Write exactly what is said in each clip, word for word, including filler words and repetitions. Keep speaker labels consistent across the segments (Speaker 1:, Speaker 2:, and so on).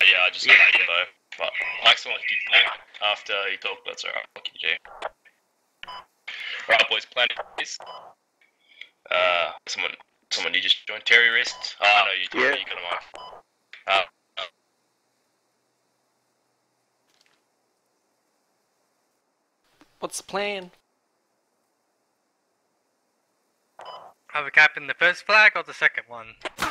Speaker 1: yeah, I just got that info. But I accidentally did that after he talked, that's alright, what can you do? Right, boys, plan is. Uh, someone, someone, you just joined Terry Wrist. Oh, I know you did,
Speaker 2: Yeah.
Speaker 1: you got him off. Uh, uh,
Speaker 3: What's the plan?
Speaker 4: Have a cap in the first flag or the second one?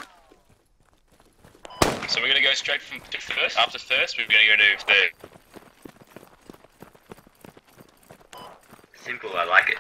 Speaker 1: so we're gonna go straight from to first. After first, we're gonna go to third.
Speaker 2: Simple, I like it.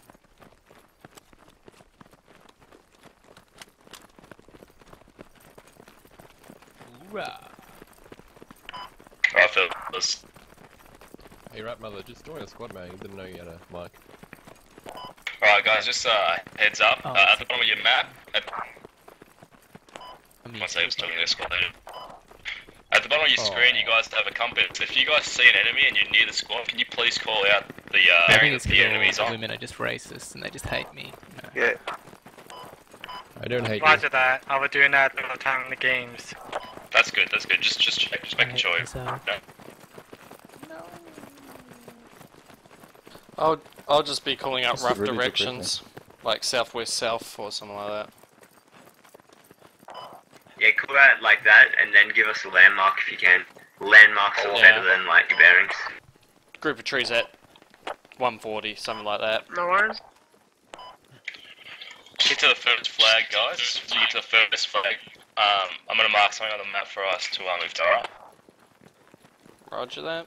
Speaker 3: Hoorah.
Speaker 1: Alright, fellas.
Speaker 5: Hey, Rat Mother, just join a squad, man. You didn't know you had a mic.
Speaker 1: Alright, guys, just uh, heads up.
Speaker 3: Oh,
Speaker 1: uh, at the bottom of your map, at
Speaker 3: I mean,
Speaker 1: One second, I'm still this squad later. At the bottom of your
Speaker 5: Oh.
Speaker 1: screen, you guys have a compass. If you guys see an enemy and you're near the squad, can you please call out the uh,
Speaker 6: I think
Speaker 1: area
Speaker 6: it's
Speaker 1: that the enemy's
Speaker 6: because
Speaker 1: on?
Speaker 6: women are just racist and they just hate me. No.
Speaker 2: Yeah.
Speaker 5: I don't hate
Speaker 4: Roger that. I was doing that all the time in the games.
Speaker 1: That's good. That's good. Just, just check. Just making
Speaker 6: I
Speaker 1: sure.
Speaker 6: hate myself.
Speaker 1: No.
Speaker 3: I'll I'll just be calling out
Speaker 5: That's
Speaker 3: rough
Speaker 5: really good
Speaker 3: directions, like southwest south or something like that.
Speaker 2: Yeah, call out like that, and then give us a landmark if you can. Landmarks are
Speaker 3: Yeah.
Speaker 2: better than like your bearings.
Speaker 3: Group of trees at one forty, something like that.
Speaker 4: No worries.
Speaker 1: Get to the first flag, guys. As you get to the first flag, um, I'm gonna mark something on the map for us to uh, move to. Alright.
Speaker 3: Roger that.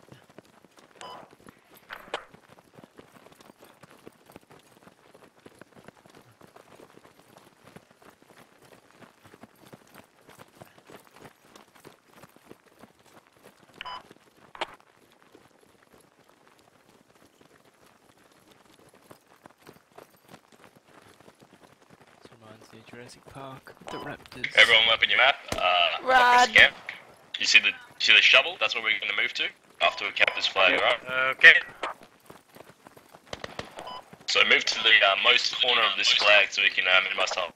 Speaker 6: This reminds me of Jurassic Park. The raptors.
Speaker 1: Everyone up in your map. Uh,
Speaker 3: Run.
Speaker 1: camp. You see the, you see the shovel? That's what we're gonna move to after we cap this flag, alright?
Speaker 4: Okay.
Speaker 1: So move to the uh, most corner of this flag so we can uh, minimize time.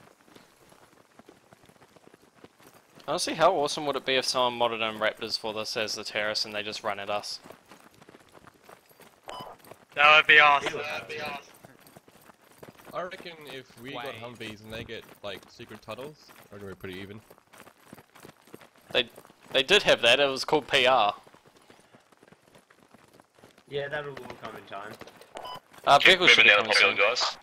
Speaker 3: Honestly, how awesome would it be if someone modded on Raptors for this as the terrace and they just run at us?
Speaker 4: That would be awesome.
Speaker 5: I reckon if we got
Speaker 6: Wait.
Speaker 5: Humvees and they get, like, secret tunnels, I reckon we're pretty even.
Speaker 3: They they did have that. It was called P R.
Speaker 2: Yeah, that'll all come in time.
Speaker 3: Uh,
Speaker 1: Keep
Speaker 3: vehicles should
Speaker 1: moving
Speaker 3: be
Speaker 1: down the
Speaker 3: coming
Speaker 1: popfield,
Speaker 3: soon.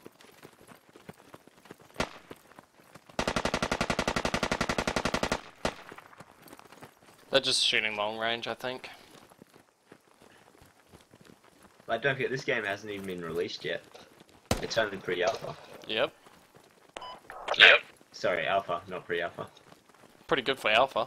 Speaker 1: guys.
Speaker 3: They're just shooting long range, I think.
Speaker 2: Like, don't forget, this game hasn't even been released yet. It's only pre-alpha.
Speaker 3: Yep.
Speaker 1: Yep.
Speaker 2: Sorry, alpha, not pre-alpha.
Speaker 3: Pretty good for Alpha.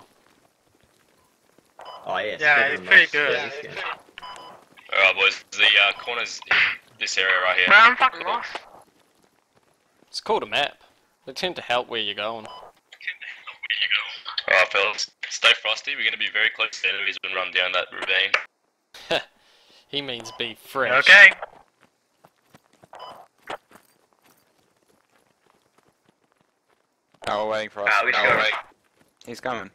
Speaker 2: Oh yeah,
Speaker 4: Yeah,
Speaker 2: better
Speaker 4: it's
Speaker 2: than
Speaker 4: pretty
Speaker 2: most
Speaker 4: good.
Speaker 2: of this game.
Speaker 1: Alright, boys. The uh, corners in this area right here.
Speaker 4: I'm fucking lost.
Speaker 3: It's called a map. They tend to help where you're going.
Speaker 1: Alright, fellas. Stay frosty. We're gonna be very close to the enemies when we run down that ravine.
Speaker 3: He means be fresh.
Speaker 4: Okay.
Speaker 7: No, we're waiting for us.
Speaker 2: Ah, we
Speaker 7: No,
Speaker 2: should
Speaker 7: we're
Speaker 2: go.
Speaker 7: waiting. He's coming.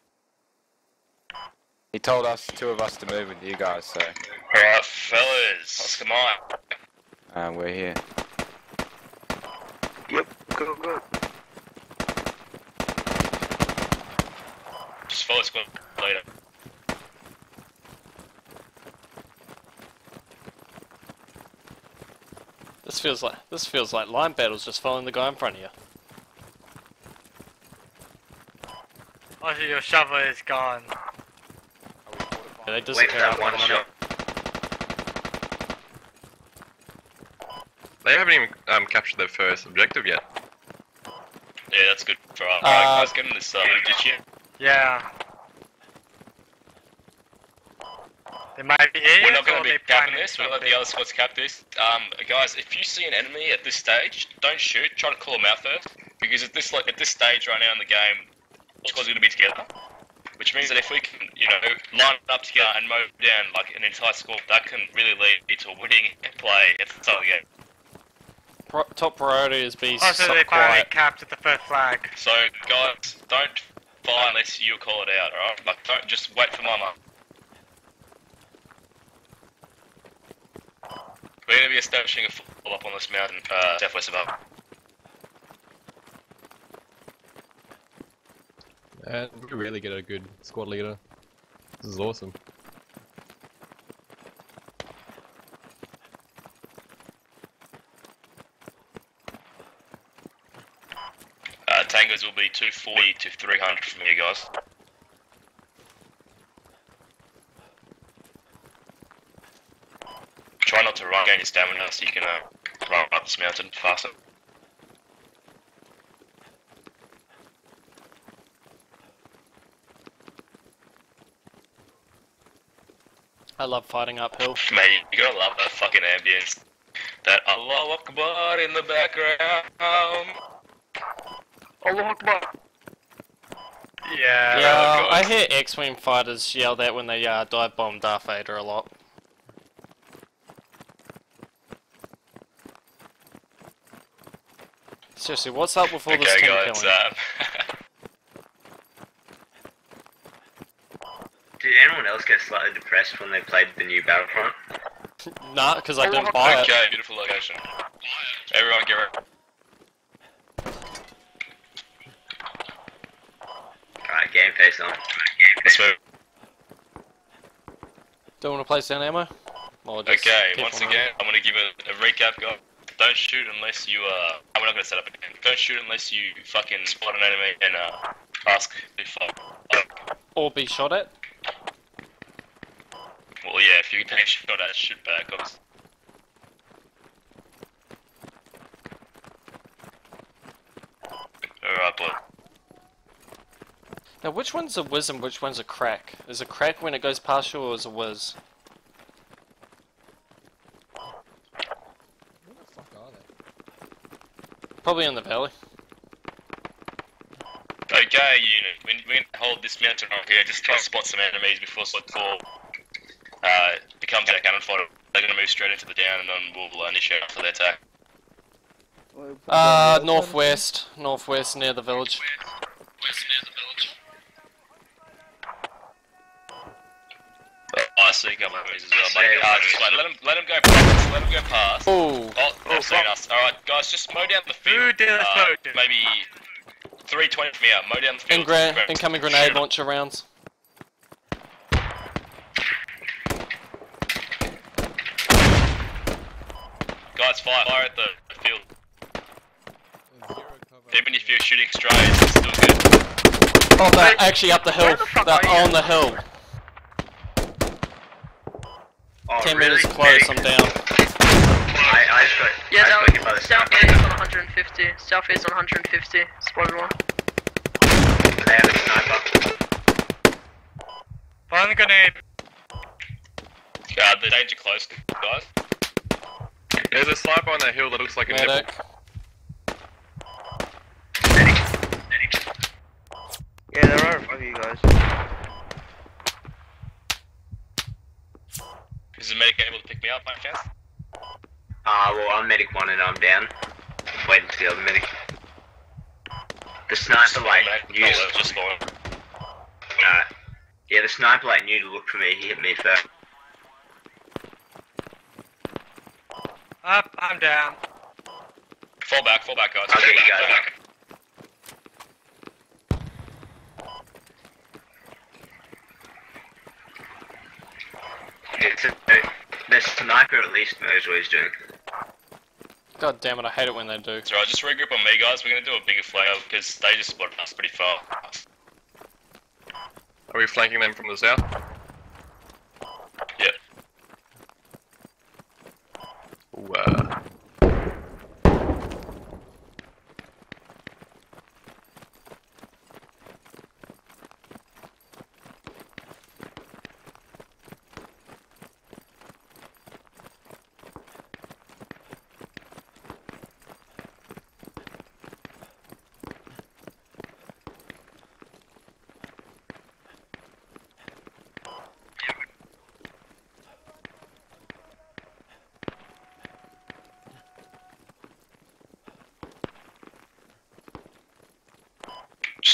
Speaker 7: He told us, two of us, to move with you guys, so
Speaker 1: Alright, fellas. Come on.
Speaker 7: uh, we're here.
Speaker 2: Yep, go, go.
Speaker 1: Just follow squad later.
Speaker 3: This feels like this feels like line battles, just following the guy in front of you.
Speaker 4: Also, your shovel is gone.
Speaker 3: Yeah, they
Speaker 2: Wait for
Speaker 3: disappear
Speaker 2: that
Speaker 3: after
Speaker 2: one
Speaker 3: a minute.
Speaker 2: shot.
Speaker 8: They haven't even um, captured their first objective yet.
Speaker 1: Yeah, that's good for us.
Speaker 3: Uh,
Speaker 1: Alright, guys, get in this uh, little ditch here.
Speaker 4: Yeah. They might be idiots
Speaker 1: We're not going
Speaker 4: or
Speaker 1: to
Speaker 4: they
Speaker 1: be capping
Speaker 4: planning
Speaker 1: this. We'll let the
Speaker 4: something.
Speaker 1: other squads cap this. Um, guys, if you see an enemy at this stage, don't shoot. Try to call them out first, because at this like at this stage right now in the game, squads are going to be together. Which means that if we can, you know, line up together and mow down like an entire squad, that can really lead to a winning play at the start of the game.
Speaker 3: Pro top priority is be
Speaker 4: Also,
Speaker 3: so
Speaker 4: they finally
Speaker 3: quiet.
Speaker 4: capped at the first flag.
Speaker 1: So, guys, don't fire unless you call it out, alright? Like, don't just wait for my mark. We're going to be establishing a follow-up on this mountain, uh, southwest of up.
Speaker 5: And we really get a good squad leader. This is awesome.
Speaker 1: Uh, tangos will be two forty to three hundred from you guys. Try not to run, gain your stamina so you can uh, run up this mountain faster.
Speaker 3: I love fighting uphill.
Speaker 1: Mate, you gotta love that fucking ambience. That Allahu Akbar in the background.
Speaker 4: Allah Akbar. Yeah.
Speaker 3: Yeah,
Speaker 1: God.
Speaker 3: I hear X-Wing fighters yell that when they uh, dive bomb Darth Vader a lot. Seriously, what's up with all this
Speaker 1: Okay
Speaker 3: team
Speaker 1: guys,
Speaker 3: killing?
Speaker 1: um,
Speaker 2: Did anyone else get slightly depressed when they played the new Battlefront?
Speaker 3: Nah, because I didn't buy it.
Speaker 1: okay, beautiful location. Everyone get ready.
Speaker 2: Alright, game face on.
Speaker 1: Let's move.
Speaker 3: Do you want to place down ammo? Or just
Speaker 1: Okay,
Speaker 3: keep
Speaker 1: once
Speaker 3: on
Speaker 1: again, I'm gonna give a, a recap, guys. Don't shoot unless you, uh, I'm not gonna set up again. Don't shoot unless you fucking spot an enemy and, uh, ask if, uh,
Speaker 3: running? Or be shot at?
Speaker 1: well, yeah, if you take a shot at, shoot back, obviously. Alright, boy.
Speaker 3: Now, which one's a whiz and which one's a crack? Is a crack when it goes past you, or is a whiz?
Speaker 5: Where the fuck are they?
Speaker 3: Probably in the valley.
Speaker 1: Okay, unit, we, we can hold this mountain right here, just try to spot some enemies before Slot four uh, becomes a cannon fodder. They're gonna move straight into the down and then we'll uh, initiate after their attack.
Speaker 3: Uh, northwest. Northwest, near the village.
Speaker 1: West near the village. I see a couple of enemies as well, but uh, just wait, let them, let them go past, let them go past.
Speaker 3: Oh,
Speaker 1: Oh, they've seen us. Alright, guys, just mow down the field.
Speaker 4: Who did this
Speaker 1: uh,
Speaker 4: motion?
Speaker 1: maybe three twenty from here, mow down the field.
Speaker 3: Ingra
Speaker 1: Go.
Speaker 3: incoming grenade launcher rounds.
Speaker 1: Guys, fire, fire at the the field.
Speaker 5: Zero cover.
Speaker 1: Even if you're shooting strays, it's still good.
Speaker 3: Oh, they're actually up the hill.
Speaker 4: Where the fuck
Speaker 3: They're
Speaker 4: are you?
Speaker 3: on the hill.
Speaker 2: Oh,
Speaker 3: Ten
Speaker 2: really?
Speaker 3: meters close, I'm down.
Speaker 2: I, I just got,
Speaker 9: Yeah,
Speaker 2: I
Speaker 9: that
Speaker 2: just got hit by the
Speaker 9: was
Speaker 2: sniper.
Speaker 9: southeast on one hundred fifty. Southeast on one hundred fifty. Spotted one.
Speaker 2: They have a sniper.
Speaker 4: Find the grenade.
Speaker 1: Uh, the danger close, guys.
Speaker 8: There's a sniper on that hill that looks like a nipple.
Speaker 3: Medic.
Speaker 10: Yeah, there are five of you guys.
Speaker 1: Is the medic able to pick me up by chance?
Speaker 2: Ah, uh, well, I'm medic one and I'm down. I'm waiting for the other medic. The sniper light
Speaker 1: Medic,
Speaker 2: used.
Speaker 1: oh, just lower.
Speaker 2: Uh, yeah, the sniper light knew to look for me. He hit me first.
Speaker 4: Up, I'm down.
Speaker 1: Fall back, fall back, guys.
Speaker 2: I'll get you
Speaker 1: Fall
Speaker 2: guys
Speaker 1: back.
Speaker 2: It's a, the sniper at least knows what he's doing.
Speaker 3: God damn it, I hate it when they do.
Speaker 1: It's alright, just regroup on me, guys. We're gonna do a bigger flag because they just spotted us pretty far.
Speaker 8: Are we flanking them from the south?
Speaker 1: Yep.
Speaker 8: Ooh, uh,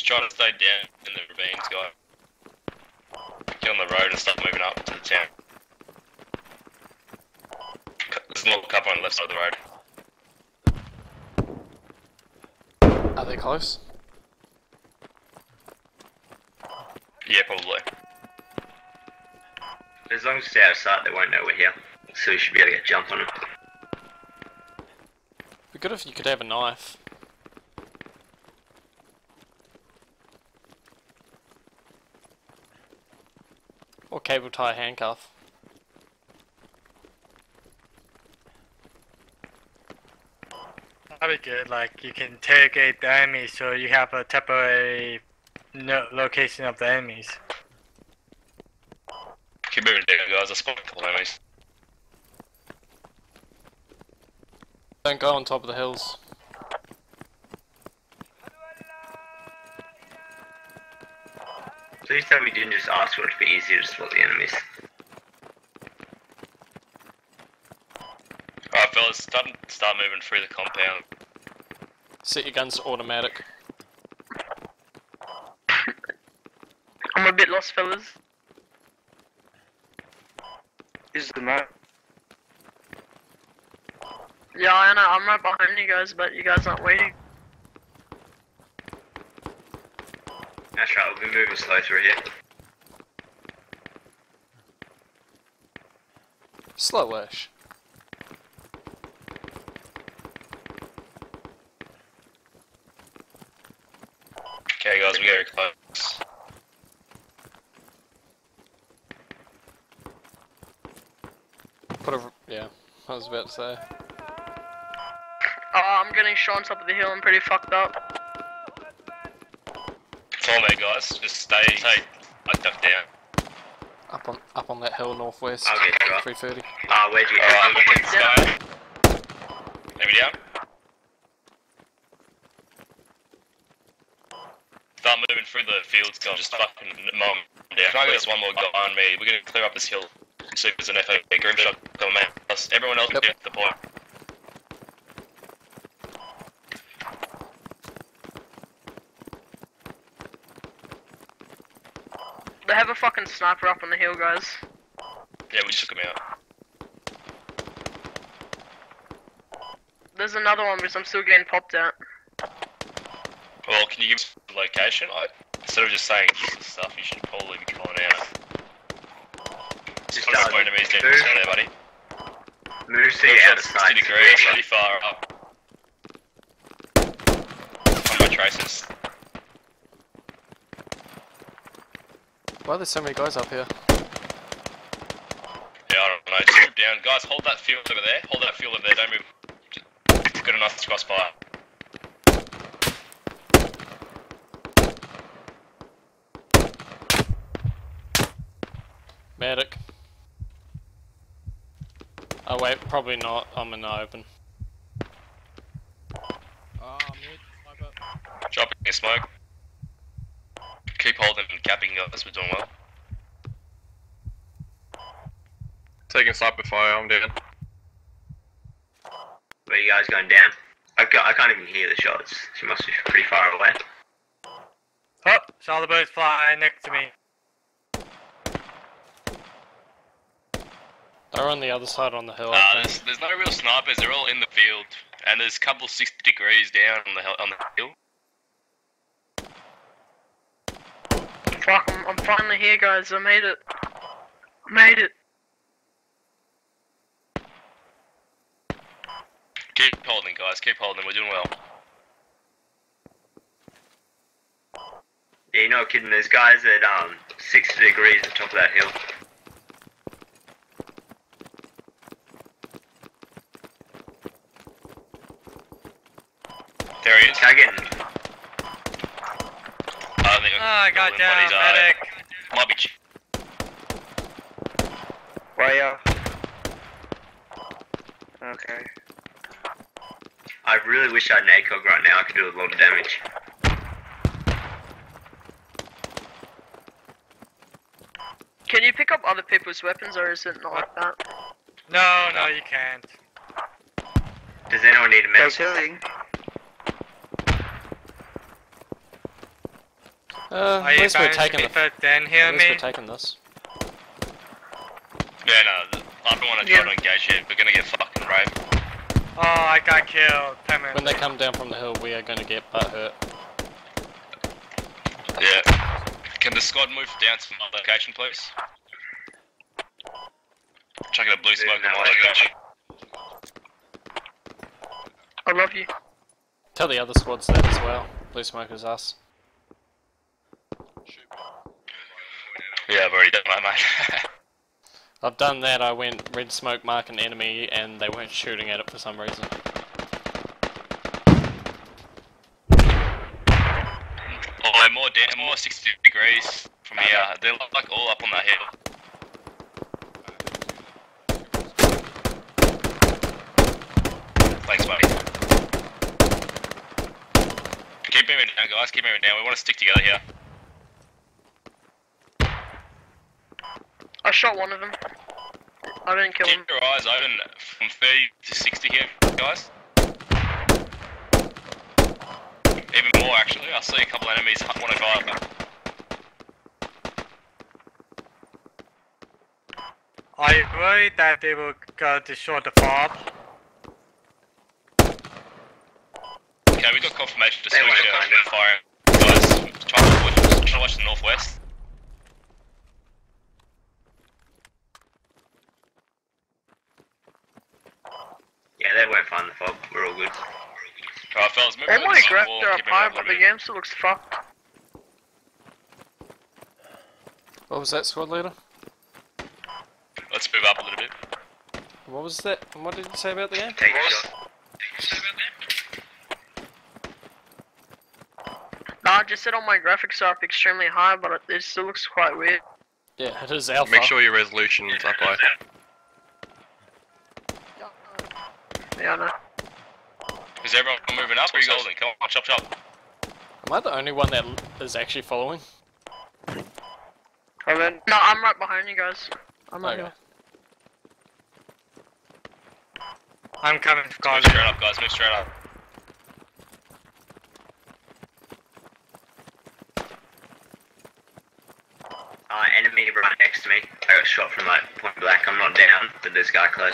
Speaker 1: just trying to stay down in the ravines, guy. Get on the road and start moving up to the town. There's a little couple on the left side of the road.
Speaker 3: Are they close?
Speaker 1: Yeah, probably.
Speaker 2: As long as it's out of sight, they won't know we're here. So we should be able to get jump on them.
Speaker 3: It'd be good if you could have a knife. Or cable tie handcuff.
Speaker 4: That'd be good. Like you can interrogate the enemies, so you have a temporary no location of the enemies.
Speaker 1: Keep moving down, guys. I spotted a couple of enemies.
Speaker 3: Don't go on top of the hills.
Speaker 2: Please tell me you didn't just ask for it to be easier to spot the enemies.
Speaker 1: Alright, fellas, start, start moving through the compound.
Speaker 3: Set your guns to automatic.
Speaker 9: I'm a bit lost, fellas.
Speaker 10: Is the map?
Speaker 9: Yeah, I know, I'm right behind you guys, but you guys aren't waiting.
Speaker 2: That's right, we'll be moving slow through here.
Speaker 3: Slowish.
Speaker 1: Okay, guys, we get very close.
Speaker 3: Put a... yeah, I was about to say.
Speaker 9: Oh, I'm getting shot on top of the hill, I'm pretty fucked up.
Speaker 1: Follow me, guys. Just stay, stay, like, duck down.
Speaker 3: Up on up on that hill northwest.
Speaker 2: I'll get you up.
Speaker 3: three thirty.
Speaker 2: Ah, uh, where'd you
Speaker 1: Alright,
Speaker 2: go?
Speaker 1: I'm looking at the sky. Maybe down. Start moving through the fields, guys. Just fucking mow 'em down. Can I get one more guy on me? We're gonna clear up this hill. See if there's an F A grim shot coming, man. Everyone else,
Speaker 3: Yep.
Speaker 1: get the point.
Speaker 9: They have a fucking sniper up on the hill, guys.
Speaker 1: Yeah, we just took him out.
Speaker 9: There's another one because I'm still getting popped out.
Speaker 1: Well, can you give us the location? I, instead of just saying useless stuff, you should probably be calling out.
Speaker 2: Just
Speaker 1: Put a
Speaker 2: uh,
Speaker 1: point enemies down
Speaker 2: move,
Speaker 1: there, buddy.
Speaker 2: move so you're out of
Speaker 1: sixty
Speaker 2: sight.
Speaker 1: degrees, pretty far up. On my traces.
Speaker 3: Why are there so many guys up here?
Speaker 1: Yeah, I don't know. Just move down. Guys, hold that field over there. Hold that field over there. Don't move. Just good enough to crossfire.
Speaker 3: Medic. Oh wait, probably not. I'm in the open.
Speaker 5: Ah, I'm hit. Sniper.
Speaker 1: Dropping a smoke. Keep holding and capping, guys. We're doing well.
Speaker 8: Taking sniper fire, I'm down.
Speaker 2: Where are you guys going down? I can't, I can't even hear the shots. She must be pretty far away.
Speaker 4: Oh, saw the birds fly next to me.
Speaker 3: They're on the other side on the hill,
Speaker 1: Uh,
Speaker 3: I
Speaker 1: there's,
Speaker 3: think.
Speaker 1: there's no real snipers. They're all in the field. And there's a couple sixty degrees down on the, hill- on the hill.
Speaker 9: Fuck, I'm, I'm finally here, guys. I made it. I made it.
Speaker 1: Keep holding, guys. Keep holding. We're doing well.
Speaker 2: Yeah, you know what, kidding, there's guys at um sixty degrees at the top of that hill.
Speaker 1: There he is.
Speaker 2: Can I get in?
Speaker 1: I think
Speaker 4: Oh, I got
Speaker 1: what
Speaker 4: down,
Speaker 1: he's, uh,
Speaker 4: medic.
Speaker 1: Might be ch-
Speaker 10: Where? Okay.
Speaker 2: I really wish I had an ACOG right now. I could do a lot of damage.
Speaker 9: Can you pick up other people's weapons, or is it not like that?
Speaker 4: No, no, you can't.
Speaker 2: Does anyone need a
Speaker 10: Guys
Speaker 2: medic?
Speaker 10: healing.
Speaker 3: Uh,
Speaker 4: Are
Speaker 3: at
Speaker 4: you
Speaker 3: least we're
Speaker 4: going to
Speaker 3: taking
Speaker 4: be
Speaker 3: the.
Speaker 4: first then
Speaker 3: At
Speaker 4: hear
Speaker 3: least
Speaker 4: me?
Speaker 3: we're taking this.
Speaker 1: Yeah, no, th- I don't want to try
Speaker 9: Yeah.
Speaker 1: to engage here. We're gonna get fucking raped.
Speaker 4: Oh, I got killed permanently.
Speaker 3: When they come down from the hill, we are going to get butt hurt.
Speaker 1: Yeah. Can the squad move down to my location, please? Chucking a blue smoke on my location.
Speaker 9: I love you.
Speaker 3: Tell the other squads that as well. Blue smokers us.
Speaker 1: Yeah, I've already done that, mate.
Speaker 3: I've done that. I went red smoke mark an enemy and they weren't shooting at it for some reason.
Speaker 1: Oh, they're more down, more sixty degrees from here. They're like all up on that hill. Thanks, mate. Keep moving down, guys. Keep moving down. We want to stick together here.
Speaker 9: I shot one of them. I didn't kill him.
Speaker 1: Keep your eyes open from thirty to sixty here, guys. Even more, actually. I see a couple enemies want to go up.
Speaker 4: Are you worried that they will go to short the fob?
Speaker 1: Okay, we got confirmation to
Speaker 2: They
Speaker 1: switch
Speaker 2: won't
Speaker 1: uh,
Speaker 2: find it.
Speaker 1: fire. Guys, try to watch, try to watch the northwest.
Speaker 2: Yeah, they won't find the fob. We're all good.
Speaker 1: Alright, fellas, move
Speaker 9: They
Speaker 1: over to
Speaker 9: might
Speaker 1: the
Speaker 9: grab
Speaker 1: wall,
Speaker 9: their up
Speaker 1: keep moving
Speaker 9: high,
Speaker 1: up a
Speaker 9: but
Speaker 1: little
Speaker 9: the
Speaker 1: bit.
Speaker 9: game still looks fucked.
Speaker 3: What was that, squad leader?
Speaker 1: Let's move up a little bit.
Speaker 3: What was that? What did you say about the game?
Speaker 2: Take a shot.
Speaker 9: Nah, I just said all my graphics are up extremely high, but it, it still looks quite weird.
Speaker 3: Yeah, it is alpha.
Speaker 8: Make sure your resolution is up high.
Speaker 9: Yeah, I know.
Speaker 1: Is everyone moving up or are you holding? Come on, chop chop.
Speaker 3: Am I the only one that is actually following?
Speaker 10: And then
Speaker 9: No, I'm right behind you guys. I'm right
Speaker 3: Okay.
Speaker 9: here.
Speaker 4: I'm coming,
Speaker 1: Move
Speaker 4: Scarlet.
Speaker 1: straight up, guys, move straight up.
Speaker 2: Uh, enemy right next to me. I got shot from like point blank. I'm not down, but there's a guy close.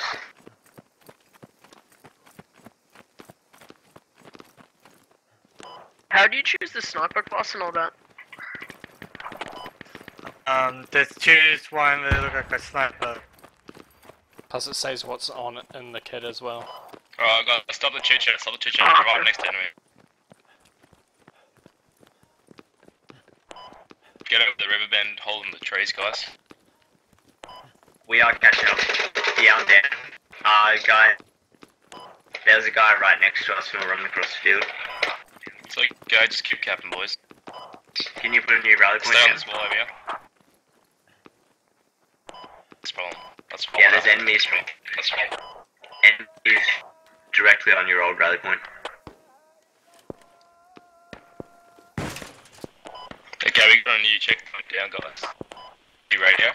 Speaker 9: How do you choose the sniper class and all that?
Speaker 4: Um, just choose one that look like a sniper.
Speaker 3: Plus it says what's on it in the kit as well.
Speaker 1: Alright, guys, stop the chit chat, stop the chit chat.
Speaker 9: Ah,
Speaker 1: We're right
Speaker 9: okay.
Speaker 1: next to enemy. Get over the river bend, holding the trees, guys.
Speaker 2: We are catching up. Yeah, I'm down. Uh, guy. There's a guy right next to us who running across the field.
Speaker 1: So, go, just keep capping, boys.
Speaker 2: Can you put a new rally point
Speaker 1: Stay on
Speaker 2: down?
Speaker 1: this wall over here. That's problem. That's problem.
Speaker 2: Yeah, there's enemies.
Speaker 1: That's problem.
Speaker 2: Enemies directly on your old rally point.
Speaker 1: Okay, we got a new checkpoint down, guys. New radio.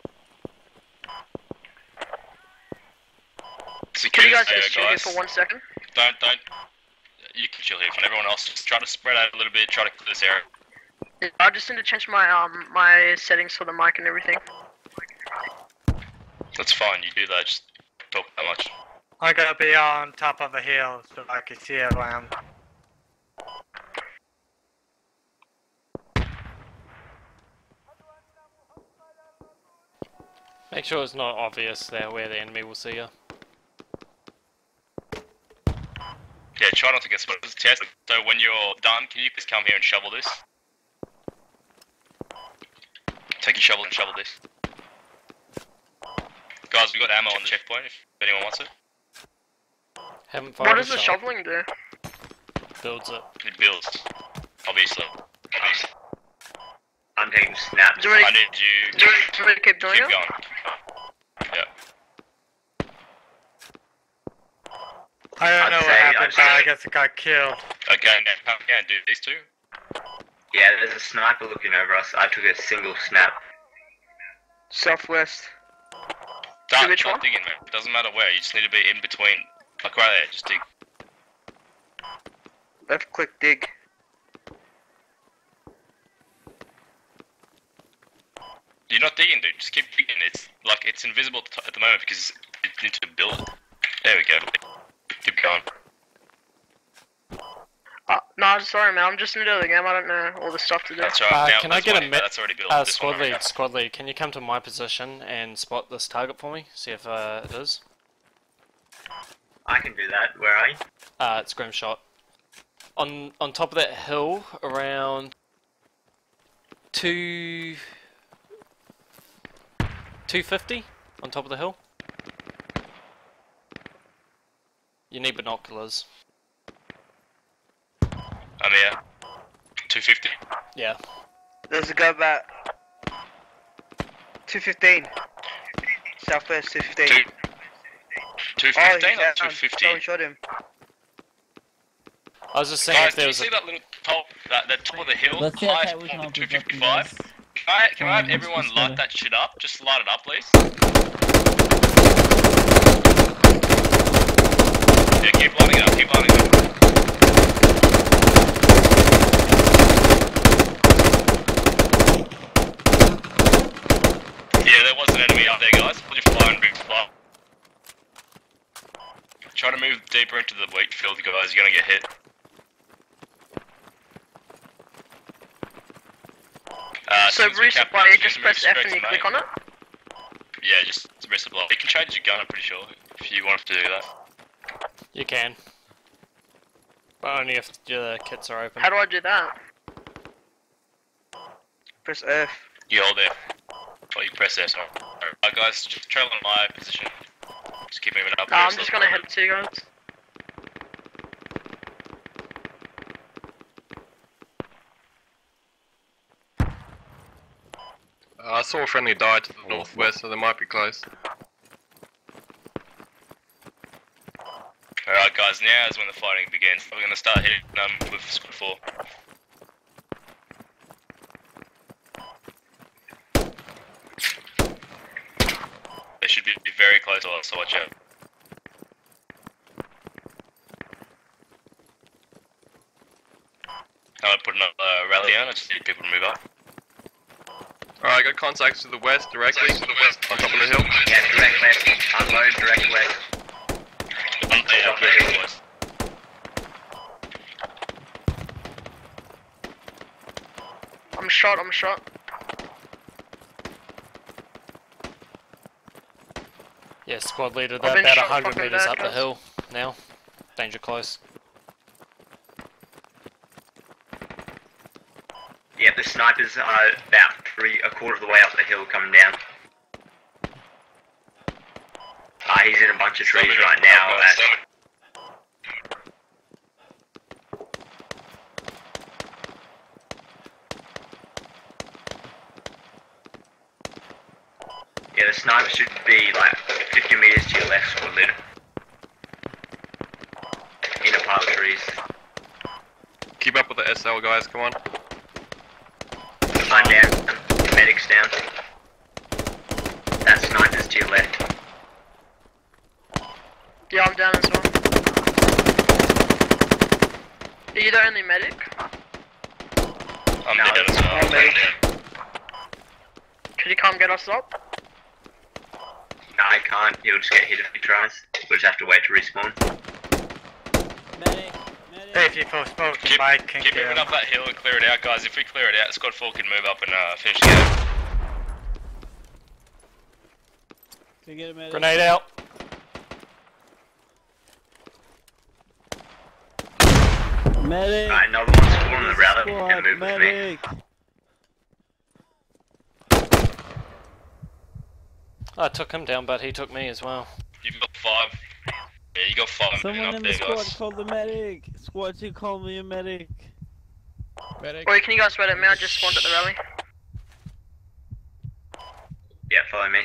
Speaker 9: Can
Speaker 1: Secure
Speaker 9: you guys
Speaker 1: this
Speaker 9: just
Speaker 1: area,
Speaker 9: chill here
Speaker 1: guys.
Speaker 9: for one second?
Speaker 1: Don't, don't. You can chill here. And everyone else, just try to spread out a little bit. Try to clear this area.
Speaker 9: I just need to change my um my settings for the mic and everything.
Speaker 1: That's fine. You do that. Just talk that much.
Speaker 4: I gotta be on top of the hill so I can see around.
Speaker 3: Make sure it's not obvious there where the enemy will see you.
Speaker 1: Yeah, try not to get spotted. It's a test. So when you're done, can you please come here and shovel this? Take your shovel and shovel this. Guys, we got ammo on the checkpoint if anyone wants it.
Speaker 3: Haven't fired
Speaker 9: What
Speaker 3: a
Speaker 9: does the
Speaker 3: shot.
Speaker 9: shoveling do?
Speaker 3: Builds it.
Speaker 1: It builds, obviously.
Speaker 2: I'm taking snaps.
Speaker 9: Do you want
Speaker 1: I
Speaker 9: me
Speaker 1: need you
Speaker 9: to,
Speaker 1: to
Speaker 9: do you want me to keep doing
Speaker 1: keep
Speaker 9: it?
Speaker 1: going. Keep going. Yeah.
Speaker 4: I don't
Speaker 2: I'd
Speaker 4: know what
Speaker 2: say-
Speaker 4: happened,
Speaker 2: I'd
Speaker 4: but I
Speaker 2: say-
Speaker 4: guess it got killed.
Speaker 1: Okay, now come here and do these two.
Speaker 2: Yeah, there's a sniper looking over us. I took a single snap.
Speaker 10: southwest.
Speaker 1: Start,
Speaker 9: which
Speaker 1: start
Speaker 9: one?
Speaker 1: digging, man. It doesn't matter where. You just need to be in between. Like right there. Just dig.
Speaker 10: Left click dig.
Speaker 1: You're not digging, dude. Just keep digging. It's like it's invisible at the moment because you need to build it. There we go. Keep going.
Speaker 9: Uh, no, sorry, man. I'm just new to the game. I don't know all the stuff to do.
Speaker 1: That's right.
Speaker 3: Uh,
Speaker 1: now,
Speaker 3: can I
Speaker 1: that's
Speaker 3: get a
Speaker 1: one-
Speaker 3: mi-
Speaker 1: That's already built.
Speaker 3: Uh,
Speaker 1: This
Speaker 3: squad
Speaker 1: one,
Speaker 3: lead,
Speaker 1: right?
Speaker 3: squad lead, can you come to my position and spot this target for me? See if uh, it is.
Speaker 2: I can do that. Where are you?
Speaker 3: Uh, it's Grimshot. On on top of that hill, around two two fifty on top of the hill. You need binoculars.
Speaker 1: I'm here. two fifty.
Speaker 3: Yeah.
Speaker 10: There's a guy about two fifteen. Southwest two fifteen.
Speaker 1: Two. two
Speaker 10: Oh,
Speaker 1: fifteen
Speaker 10: he's
Speaker 1: or
Speaker 10: down.
Speaker 1: two fifty?
Speaker 10: Someone shot him.
Speaker 3: I was just saying
Speaker 1: Guys,
Speaker 3: if
Speaker 1: do
Speaker 3: there
Speaker 1: you
Speaker 3: was
Speaker 1: see
Speaker 3: a,
Speaker 1: that little top, that, that top of the hill?
Speaker 11: Let's see how
Speaker 1: Highest
Speaker 11: tight we
Speaker 1: point
Speaker 11: can
Speaker 1: of two
Speaker 11: up with
Speaker 1: fifty-five.
Speaker 11: guys.
Speaker 1: Can I, can I have
Speaker 11: Um,
Speaker 1: everyone
Speaker 11: let's
Speaker 1: light
Speaker 11: just
Speaker 1: that shit up? Just light it up, please. Yeah, keep lighting it up, keep lighting it up. Yeah, there was an enemy up there, guys. Hold your fire and big fire. Try to move deeper into the wheat field, guys. You're gonna get hit. Uh,
Speaker 9: So
Speaker 1: since we
Speaker 9: resupply,
Speaker 1: capped
Speaker 9: you
Speaker 1: up,
Speaker 9: just
Speaker 1: move
Speaker 9: press F
Speaker 1: straight
Speaker 9: and
Speaker 1: to
Speaker 9: you
Speaker 1: main.
Speaker 9: click on it?
Speaker 1: Yeah, just resupply. You can change your gun, I'm pretty sure, if you want to do that.
Speaker 3: you can. But only if the kits are open.
Speaker 9: How do I do that?
Speaker 10: Press F.
Speaker 1: You hold it. Or you press S. Alright, guys, just trail in my position. Just keep moving up.
Speaker 9: Nah, I'm just gonna head to you guys.
Speaker 8: Uh, I saw a friendly die to the northwest, so they might be close.
Speaker 1: Alright, guys, now is when the fighting begins. We're gonna start hitting them with squad four. They should be very close to us, so watch out. I'm putting up a rally on, I just need people to move up.
Speaker 8: Alright, I got contacts to the west directly. To the west, on top of the hill.
Speaker 2: Yeah, direct left. Unload direct left.
Speaker 1: Um, yeah, up there, boys.
Speaker 9: I'm shot, I'm shot.
Speaker 3: Yeah, squad leader,
Speaker 9: I've
Speaker 3: they're
Speaker 9: been
Speaker 3: about
Speaker 9: shot
Speaker 3: one hundred
Speaker 9: fucking
Speaker 3: meters
Speaker 9: bad,
Speaker 3: up the
Speaker 9: guys.
Speaker 3: hill now. Danger close.
Speaker 2: Yeah, the snipers are about three, a quarter of the way up the hill coming down. Ah, he's in a bunch of trees right now. At, yeah, the sniper should be like fifty meters to your left, squad leader. In a pile of trees.
Speaker 8: Keep up with the S L guys, come on.
Speaker 2: Climb down. Medics down. That sniper's to your left.
Speaker 9: Yeah, I'm down as well. Are you the only medic?
Speaker 1: I'm
Speaker 2: No,
Speaker 1: dead as well.
Speaker 10: I'm medic.
Speaker 9: Could you come get us up?
Speaker 2: No, I can't. You'll just get hit if he tries. We'll just have to wait to respawn.
Speaker 11: Medic, medic.
Speaker 4: Hey, if you post smoke,
Speaker 1: Keep,
Speaker 4: Mike can
Speaker 1: keep
Speaker 4: get
Speaker 1: moving
Speaker 4: him.
Speaker 1: up that hill and clear it out, guys. If we clear it out, squad four can move up and uh, finish the game.
Speaker 11: Can you get a medic?
Speaker 3: Grenade out.
Speaker 11: Medic.
Speaker 2: Alright, another one's forming the rally
Speaker 11: Squad,
Speaker 2: and move with me.
Speaker 11: medic.
Speaker 3: I took him down, but he took me as well.
Speaker 1: You've got five. Yeah, you got five men
Speaker 11: Someone
Speaker 1: up
Speaker 11: in the
Speaker 1: there,
Speaker 11: squad
Speaker 1: guys.
Speaker 11: called the medic. Squad two called me a medic.
Speaker 5: Medic.
Speaker 9: Or can you guys wait at me? I just spawned at the rally.
Speaker 2: Yeah, follow me.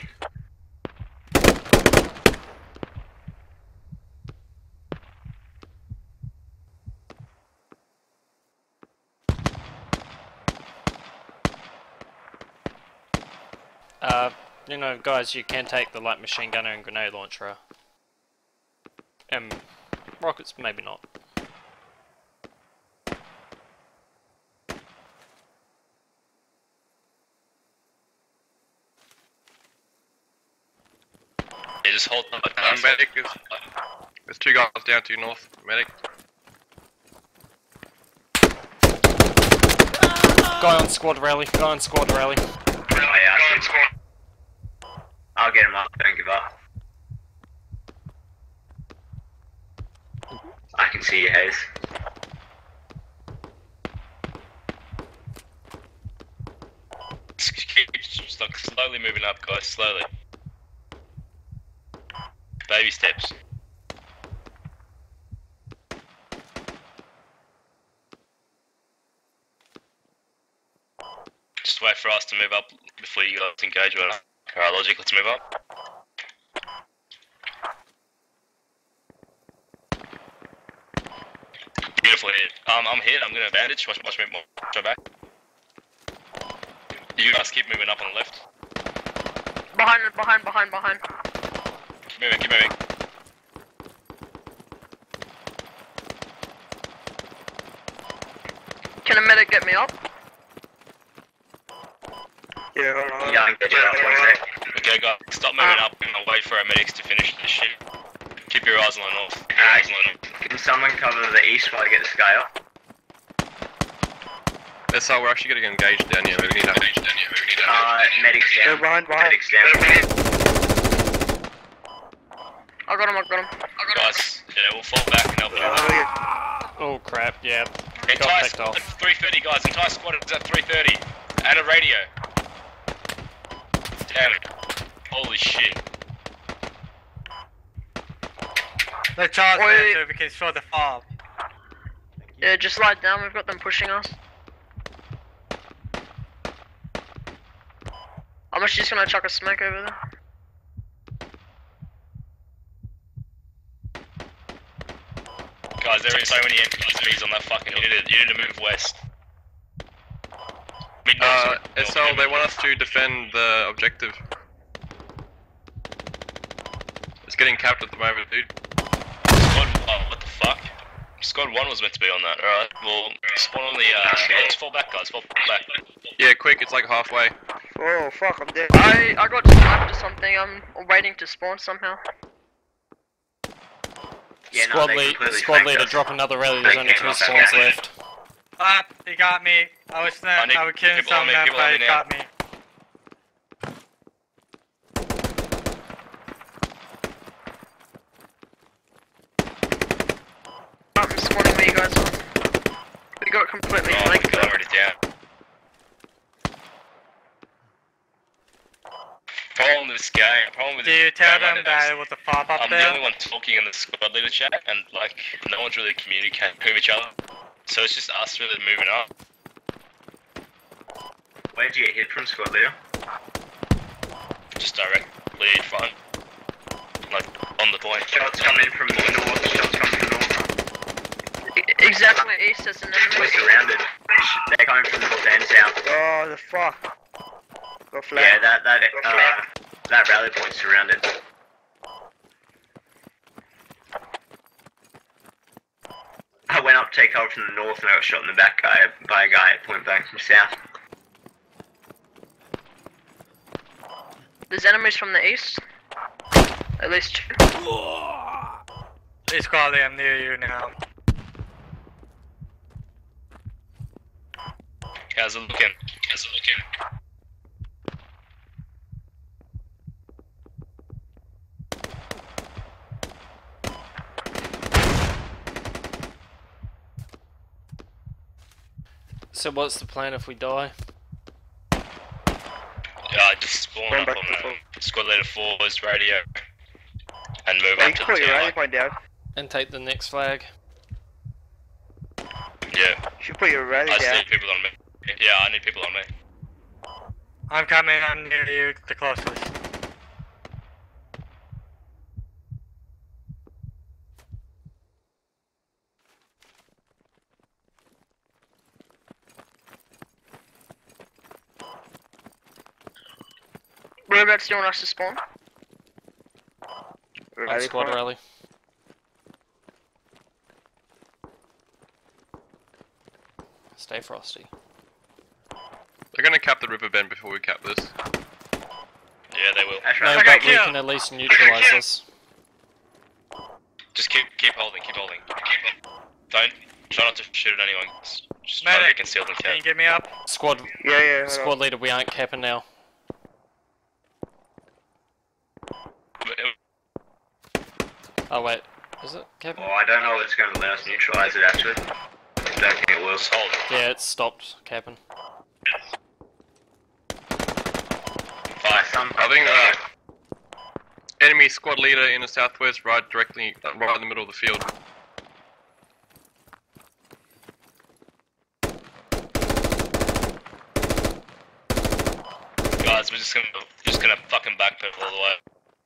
Speaker 3: Uh, you know, guys, you can take the light machine gunner and grenade launcher. Um, rockets, maybe not.
Speaker 1: just hold on.
Speaker 8: Um, medic is. There's two guys down to your north. Medic.
Speaker 3: Guy on squad rally. Guy on squad rally.
Speaker 2: Oh, yeah, I see. I'll get him up. Don't give up. I can see you, Hayes.
Speaker 1: Just keep just like slowly moving up, guys. Slowly. Baby steps. Just wait for us to move up before you guys engage with us. Alright, Logic, let's move up. Beautiful hit. Um, I'm hit, I'm gonna bandage. Watch, watch me more. Go back. You guys keep moving up on the left.
Speaker 9: Behind, behind, behind, behind.
Speaker 1: Keep moving, keep moving.
Speaker 9: Can a medic get me up?
Speaker 10: Yeah, hold on.
Speaker 2: Yeah, I can get you up one sec.
Speaker 1: Okay, guys, stop moving up and I'll wait for our medics to finish this shit. Keep your eyes on the north. Keep your eyes on the north.
Speaker 2: Can someone cover the east while I get the sky up?
Speaker 8: That's how we're actually getting engaged down here. We need to engage down here. We need to
Speaker 2: Uh, medics
Speaker 10: They're
Speaker 2: down.
Speaker 10: behind, behind.
Speaker 2: Medics down.
Speaker 9: I got him, I got him. I got him.
Speaker 1: Guys, yeah, we'll fall back and help
Speaker 10: Oh,
Speaker 1: them.
Speaker 10: yeah.
Speaker 3: Oh crap, yeah. Got
Speaker 1: Entire
Speaker 3: picked
Speaker 1: squad
Speaker 3: off.
Speaker 1: at three thirty, guys. Entire squad is at three thirty. And a radio. Damn it. Holy shit.
Speaker 4: Let's charge
Speaker 9: Wait.
Speaker 4: there so we can show the farm.
Speaker 9: Yeah, just lie down, we've got them pushing us. I'm actually just gonna chuck a smoke over there.
Speaker 1: Guys, there is so many N P Cs on that fucking hill. You need to, you need to move west. Mid north,
Speaker 8: Uh,
Speaker 1: sorry.
Speaker 8: S
Speaker 1: North,
Speaker 8: L, they want us to defend the objective. It's getting capped at the moment, dude.
Speaker 1: Squad one, what the fuck? Squad one was meant to be on that, alright? Well, spawn on the, uh, let's fall back, guys, fall back.
Speaker 8: Yeah, quick, it's like halfway.
Speaker 10: Oh, fuck, I'm dead.
Speaker 9: I I got sniped or something, I'm waiting to spawn somehow.
Speaker 2: Yeah, no,
Speaker 3: Squad,
Speaker 2: they
Speaker 3: lead,
Speaker 2: completely
Speaker 3: squad
Speaker 2: flanked
Speaker 3: leader,
Speaker 2: us.
Speaker 3: drop another rally. There's
Speaker 2: They
Speaker 3: only
Speaker 2: came
Speaker 3: two
Speaker 2: off that
Speaker 3: spawns
Speaker 2: galley.
Speaker 3: left.
Speaker 4: Ah, he got me. I was
Speaker 1: I
Speaker 4: not,
Speaker 1: need
Speaker 4: I was killing
Speaker 1: people on
Speaker 4: some
Speaker 1: me,
Speaker 4: of them,
Speaker 1: people on
Speaker 4: but
Speaker 1: me
Speaker 4: he
Speaker 1: now.
Speaker 4: got me.
Speaker 9: I'm spawning where you guys are. We got completely
Speaker 1: Oh,
Speaker 9: flanked.
Speaker 1: I'm already down. Problem with this game, problem with
Speaker 4: Do
Speaker 1: this
Speaker 4: you tell
Speaker 1: game
Speaker 4: them
Speaker 1: right
Speaker 4: that
Speaker 1: now
Speaker 4: it was a farm up
Speaker 1: I'm the
Speaker 4: there?
Speaker 1: only one talking in the squad leader chat, and like, no one's really communicating with each other. So it's just us really moving up.
Speaker 2: Where'd you get hit from, squad leader?
Speaker 1: Just directly in front. Like, on the point.
Speaker 2: Shots coming from the north. Shots coming from the north.
Speaker 9: E- Exactly east as an
Speaker 2: We're
Speaker 9: enemy.
Speaker 2: surrounded. They're coming from north and south.
Speaker 10: Oh, the fuck. Got
Speaker 2: Yeah,
Speaker 10: flagged.
Speaker 2: that that uh, that rally point's surrounded. I went up to take cover from the north and I got shot in the back guy by a guy at point blank from south.
Speaker 9: There's enemies from the east. At least two.
Speaker 4: It's calling, I'm near you now.
Speaker 1: How's it looking? How's it looking?
Speaker 3: So what's the plan if we die?
Speaker 1: Yeah, I just spawn
Speaker 10: Going
Speaker 1: up
Speaker 10: back
Speaker 1: on
Speaker 10: to the phone.
Speaker 1: the squad leader four's radio. And move
Speaker 10: Yeah,
Speaker 1: up
Speaker 10: you
Speaker 1: to
Speaker 10: can put
Speaker 1: the
Speaker 10: your rally
Speaker 1: tower.
Speaker 10: point down.
Speaker 3: And take the next flag.
Speaker 1: Yeah,
Speaker 10: You should put your rally
Speaker 1: I just
Speaker 10: down.
Speaker 1: need people on me. Yeah, I need people on me.
Speaker 4: I'm coming, I'm near you, the closest.
Speaker 9: Whereabouts do you want us to spawn?
Speaker 3: On
Speaker 10: Rally
Speaker 3: squad
Speaker 10: point.
Speaker 3: rally. Stay frosty.
Speaker 8: They're gonna cap the river bend before we cap this.
Speaker 1: Yeah, they will.
Speaker 2: As That's
Speaker 3: No,
Speaker 2: right.
Speaker 3: but
Speaker 4: got
Speaker 3: we
Speaker 4: killed.
Speaker 3: can at least neutralize this.
Speaker 1: Just keep keep holding, keep holding. Keep holding. Don't try not to shoot at anyone. Just just try to be
Speaker 4: Medic,
Speaker 1: concealed and
Speaker 4: can you
Speaker 1: cap.
Speaker 4: get me up?
Speaker 3: Squad,
Speaker 10: Yeah, yeah. hold
Speaker 3: squad
Speaker 10: on.
Speaker 3: leader, we aren't capping now. Oh wait, is it capping?
Speaker 2: Oh, I don't know if it's going to let us neutralize it actually. I don't think it will.
Speaker 1: Just hold.
Speaker 3: Yeah, it's stopped capping.
Speaker 2: By some.
Speaker 8: I think uh, enemy squad leader in the southwest, right directly, uh, right in the middle of the field.
Speaker 1: Guys, we're just gonna just gonna fucking backpedal all the way.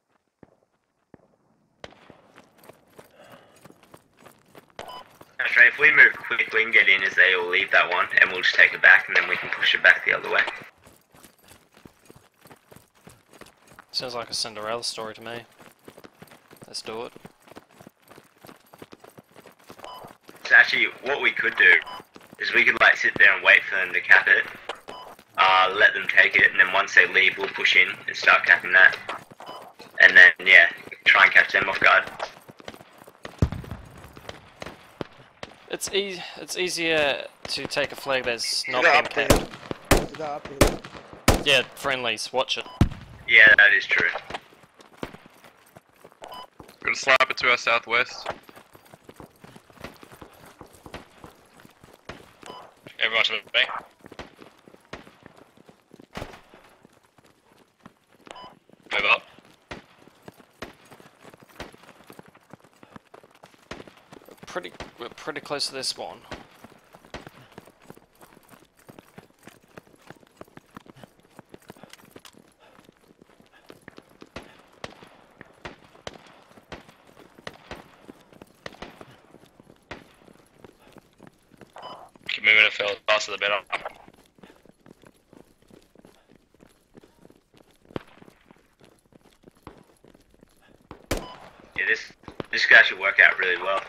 Speaker 2: That's right. If we move quickly and get in as they all leave that one, and we'll just take it back, and then we can push it back the other way.
Speaker 3: Sounds like a Cinderella story to me. Let's do it.
Speaker 2: So actually, what we could do is we could like sit there and wait for them to cap it, uh, let them take it, and then once they leave, we'll push in and start capping that. And then, yeah, try and catch them off guard.
Speaker 3: It's e it's easier to take a flag that's not
Speaker 10: Is
Speaker 3: being
Speaker 10: that up there?
Speaker 3: capped.
Speaker 10: Is that up there?
Speaker 3: Yeah, friendlies, watch it.
Speaker 2: Yeah, that is true.
Speaker 8: We're gonna slap it to our southwest.
Speaker 1: Everyone to the back. Move up.
Speaker 3: Pretty, we're pretty close to their spawn.
Speaker 1: Keep moving it, Phil. Faster the better.
Speaker 2: Yeah, this this guy should work out really well.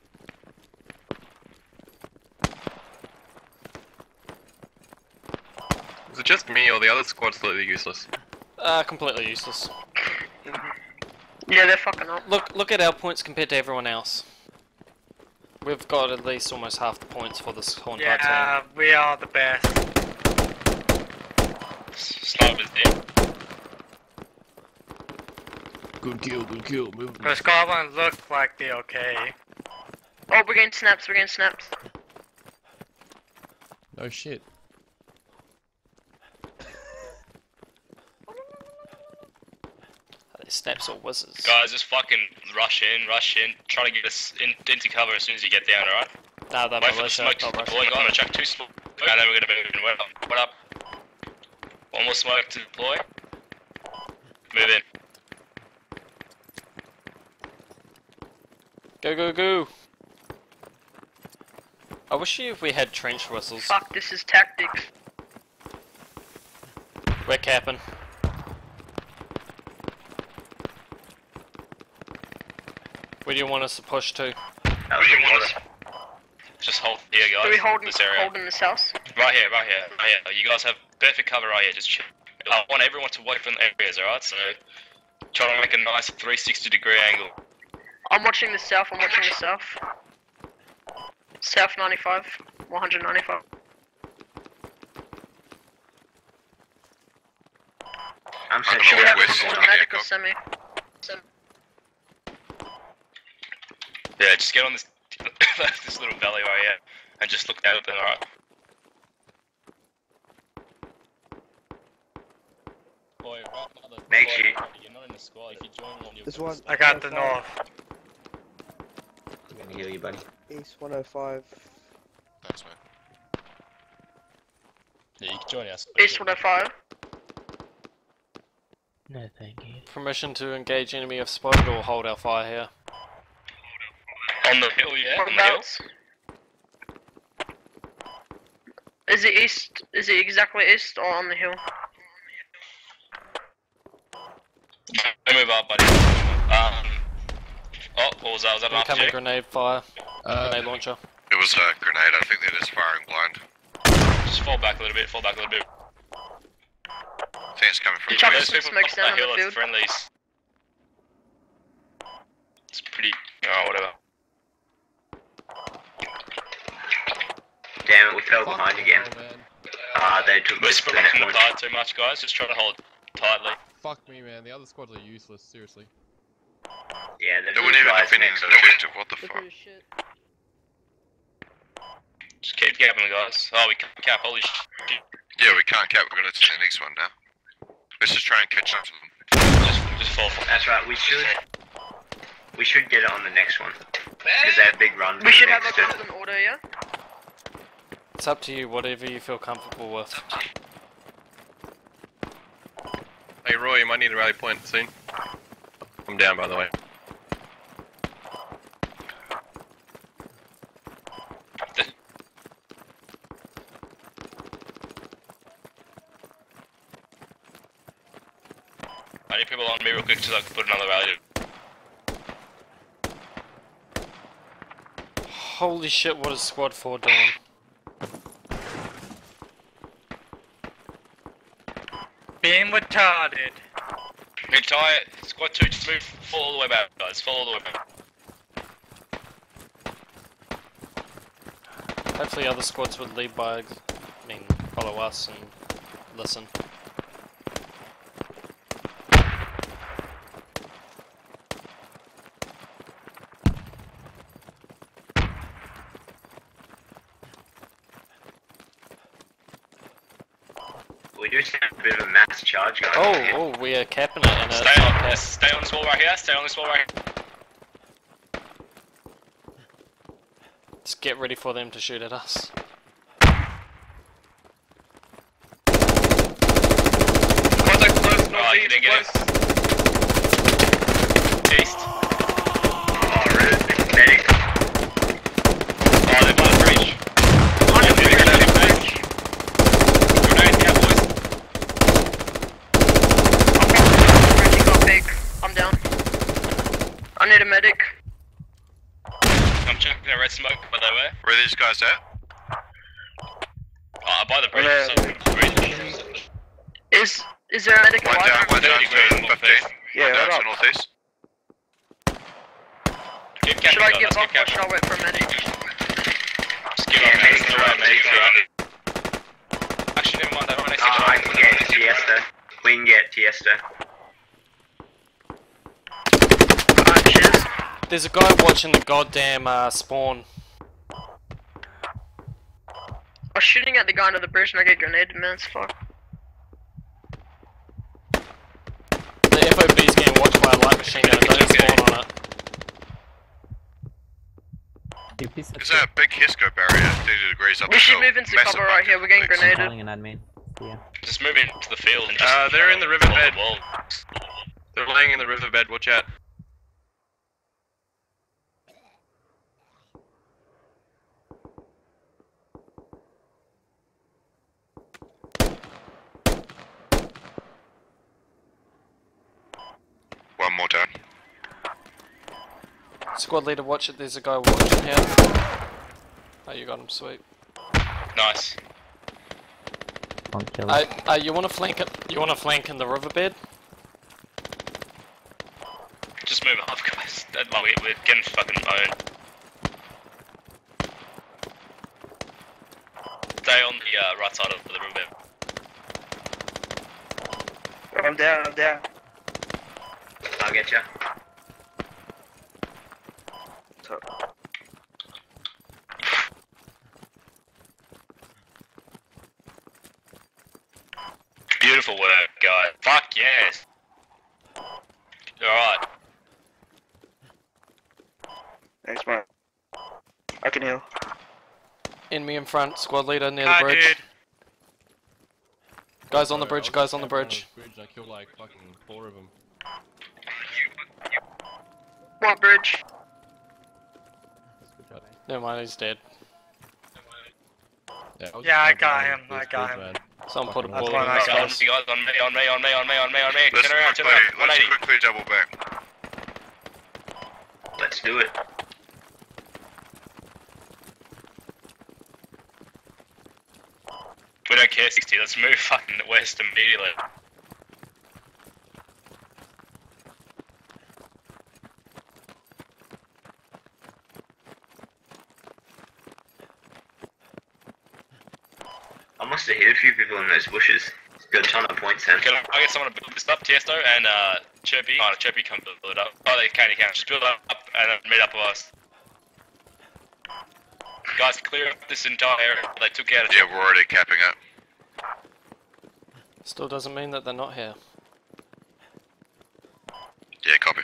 Speaker 8: Is it just me or the other squad's completely useless?
Speaker 3: Uh, completely useless.
Speaker 9: Yeah, they're fucking up.
Speaker 3: Look, look at our points compared to everyone else. We've got at least almost half the points for this whole entire team.
Speaker 4: Yeah, we are the best.
Speaker 1: Sniper's dead.
Speaker 5: Good kill, good kill. Move.
Speaker 4: But Scotland look like they're okay.
Speaker 9: Oh, we're getting snaps, we're getting snaps.
Speaker 5: No shit.
Speaker 3: Are they snaps or whizzes?
Speaker 1: Guys, just fucking rush in, rush in. Try to get us in, into cover as soon as you get down, alright?
Speaker 3: Nah, they're
Speaker 1: Wait for the
Speaker 3: militia,
Speaker 1: smoke to
Speaker 3: not
Speaker 1: deploy.
Speaker 3: Russian.
Speaker 1: I'm gonna chuck two smoke, and then we're gonna move in. Wait up. Wait up. One more smoke to deploy. Move in.
Speaker 3: Go, go, go! I wish you we had trench whistles.
Speaker 9: Fuck, this is tactics.
Speaker 3: We're capping. Where do you want us to push to?
Speaker 2: That was the water.
Speaker 1: Just hold here, guys.
Speaker 9: Do we hold in,
Speaker 1: this area.
Speaker 9: hold in this house?
Speaker 1: Right here, right here, right here. You guys have perfect cover right here. Just chill. I want everyone to wait from the areas, alright? So try to make a nice three sixty degree angle.
Speaker 9: I'm watching the south, I'm watching the south. South ninety-five, one ninety-five.
Speaker 2: I'm
Speaker 8: I don't
Speaker 9: Should
Speaker 8: know
Speaker 9: we have
Speaker 8: where
Speaker 9: this
Speaker 8: West
Speaker 9: automatic
Speaker 8: is.
Speaker 9: or semi? Sem-
Speaker 1: Yeah, just get on this this little valley right here and just look out at them, alright? Boy, right, mother,
Speaker 2: Make sure-
Speaker 1: you're not in the squad. If you join one, you'll
Speaker 10: This one.
Speaker 4: I got the north.
Speaker 2: I'm gonna heal you, buddy.
Speaker 10: East one oh five.
Speaker 1: Thanks, man. Yeah, you can join us.
Speaker 9: East one oh five.
Speaker 6: No, thank you.
Speaker 3: Permission to engage enemy if spotted or hold our fire here.
Speaker 1: On the hill, yeah, on the hill.
Speaker 9: Whereabouts? Is it east? Is it exactly east or on the hill?
Speaker 1: Don't move up, buddy. Um. Oh, what was that? Was that an R P
Speaker 3: Incoming
Speaker 1: G?
Speaker 3: grenade fire.
Speaker 5: Uh,
Speaker 3: Grenade launcher.
Speaker 8: It was a grenade. I think they're just firing blind.
Speaker 1: Just fall back a little bit. Fall back a little bit.
Speaker 8: I think
Speaker 12: think it's coming from
Speaker 9: Chuck
Speaker 1: There's
Speaker 9: some
Speaker 1: people
Speaker 9: smokes
Speaker 1: up
Speaker 9: down
Speaker 1: that
Speaker 9: on
Speaker 1: hill
Speaker 9: the
Speaker 1: as
Speaker 9: field.
Speaker 1: friendlies. It's pretty. Oh, whatever.
Speaker 2: Damn it, we fell
Speaker 5: Fuck
Speaker 2: behind
Speaker 5: no,
Speaker 2: again.
Speaker 5: man.
Speaker 2: Ah, they took
Speaker 1: We're
Speaker 2: this to the
Speaker 1: spreading
Speaker 2: next
Speaker 1: apart too much, guys. Just try to hold tightly.
Speaker 5: Fuck me, man. The other squads are useless. Seriously.
Speaker 2: Yeah, they're
Speaker 12: They weren't even
Speaker 2: guys
Speaker 12: defending
Speaker 2: next
Speaker 12: the
Speaker 2: to it.
Speaker 12: objective, what the
Speaker 11: Look
Speaker 12: fuck?
Speaker 11: at his shit.
Speaker 1: Just keep capping, guys. Oh, we can't cap. Holy shit.
Speaker 12: Yeah, we can't cap, we're gonna to the next one now. Let's just try and catch up to them.
Speaker 1: Just, just fall for
Speaker 2: That's right, we should we should get it on the next one. Because they have big runs.
Speaker 9: We should have
Speaker 2: next
Speaker 9: a
Speaker 2: to-
Speaker 9: constant order, yeah?
Speaker 3: It's up to you, whatever you feel comfortable with.
Speaker 8: Hey Roy, you might need a rally point soon. I'm down, by the way.
Speaker 1: I need people on me real quick so I can put another rally.
Speaker 3: Holy shit, what is squad four doing?
Speaker 4: Being retarded.
Speaker 1: Retire. Squad two, just move. Fall all the way back, guys. Fall all the way back.
Speaker 3: Hopefully other squads would lead by, I mean, follow us and listen.
Speaker 2: We do sound a bit of a mass charge, guys.
Speaker 3: Oh, oh, we are capping it and
Speaker 1: Stay
Speaker 3: it's not
Speaker 1: on,
Speaker 3: capped.
Speaker 1: stay on this wall right here. Stay on this wall right here.
Speaker 3: Just get ready for them to shoot at us.
Speaker 8: Contact close,
Speaker 1: Oh, you
Speaker 8: northeast,
Speaker 1: didn't get
Speaker 8: close.
Speaker 1: it. East.
Speaker 2: Oh, really? Medic.
Speaker 1: Oh, they're by the bridge.
Speaker 9: On the bridge, on the
Speaker 1: Grenade,
Speaker 9: bridge.
Speaker 1: Grenade, cowboys.
Speaker 9: Bridge, he got big. I'm down. I need a medic.
Speaker 1: I'm checking that red smoke, by the way.
Speaker 12: Where are these guys at?
Speaker 1: Oh, by the bridge.
Speaker 10: Yeah.
Speaker 1: So, bridge.
Speaker 9: Is is there a medic
Speaker 12: One
Speaker 9: alive?
Speaker 12: down, one down
Speaker 1: thirty
Speaker 12: to
Speaker 1: grand,
Speaker 12: fifteen.
Speaker 10: Yeah,
Speaker 12: One down
Speaker 10: hold
Speaker 12: to
Speaker 10: up.
Speaker 12: northeast.
Speaker 1: Keep capping,
Speaker 9: Should I
Speaker 1: guys.
Speaker 9: give
Speaker 1: Let's
Speaker 9: up
Speaker 1: keep
Speaker 9: or should I
Speaker 1: capping.
Speaker 9: wait for a medic?
Speaker 1: Just give
Speaker 2: Yeah,
Speaker 1: up, man.
Speaker 2: medic's
Speaker 1: It's
Speaker 2: alright,
Speaker 1: alright,
Speaker 2: medic's
Speaker 1: medic's alright. Actually, never mind. That one next to
Speaker 2: Ah, I can get Tiesto. We can get Tiesto.
Speaker 9: Alright, cheers.
Speaker 3: There's a guy watching the goddamn uh, spawn.
Speaker 9: I was shooting at the guy under the bridge and I get grenaded, man. It's fuck.
Speaker 3: The F O B's getting watched by a light machine gun and don't spawn on it.
Speaker 12: Is that a big Hisco barrier? thirty degrees up
Speaker 9: We
Speaker 12: the
Speaker 9: should
Speaker 12: hill?
Speaker 9: move into
Speaker 12: Massive
Speaker 9: cover right here. We're getting
Speaker 12: bunker.
Speaker 9: grenaded.
Speaker 6: an admin. Yeah.
Speaker 1: Just move into the field and just.
Speaker 8: Uh, they're in the
Speaker 1: follow
Speaker 8: riverbed.
Speaker 1: the wall.
Speaker 8: They're laying in the riverbed, watch out.
Speaker 12: One more down.
Speaker 3: Squad leader, watch it. There's a guy watching here. Oh, you got him, sweet.
Speaker 1: Nice.
Speaker 3: Uh, uh, you want to flank it? You want to flank in the riverbed?
Speaker 1: Just move off, guys. That- Like, we- we're getting fucking owned. Stay on the uh, right side of the riverbed.
Speaker 10: I'm down, I'm down.
Speaker 2: I'll get you.
Speaker 1: Beautiful work, guys. Fuck yes. Alright.
Speaker 10: Thanks, man. I can heal.
Speaker 3: Enemy in front. Squad leader near the
Speaker 4: Ah,
Speaker 3: bridge.
Speaker 4: dude.
Speaker 3: Guys on the
Speaker 5: Sorry, I
Speaker 3: bridge.
Speaker 5: was
Speaker 3: Guys on the
Speaker 5: camping
Speaker 3: bridge.
Speaker 5: this bridge and I killed like fucking four of them.
Speaker 9: What bridge?
Speaker 5: That's good shot.
Speaker 3: Never mind, he's dead.
Speaker 5: Yeah, was
Speaker 4: Yeah, I
Speaker 5: just
Speaker 4: got
Speaker 5: camping
Speaker 4: him,
Speaker 5: this
Speaker 4: I got
Speaker 5: bridge,
Speaker 4: him.
Speaker 5: man.
Speaker 3: Someone put a
Speaker 5: That's
Speaker 3: bullet
Speaker 4: one
Speaker 3: in
Speaker 4: I
Speaker 3: his
Speaker 4: got.
Speaker 1: On
Speaker 3: face.
Speaker 1: me, guys, on me, on me, on me, on me, on me, on me.
Speaker 12: Let's
Speaker 1: Turn around, turn
Speaker 12: quickly,
Speaker 1: around. one
Speaker 12: let's
Speaker 1: eighty.
Speaker 12: quickly double back.
Speaker 2: Let's do it.
Speaker 1: We don't care, sixty. Let's move fucking west immediately.
Speaker 2: must have hit a few people in those bushes. Got a ton of points then.
Speaker 1: Can I, I get someone to build this up, Tiesto and uh, Chirpy? Oh, no, Chirpy can build it up. Oh, they can, they can. Just build it up and then meet up with us. Guys, clear up this entire area. They took out.
Speaker 12: Yeah, we're already capping it.
Speaker 3: Still doesn't mean that they're not here.
Speaker 12: Yeah, copy.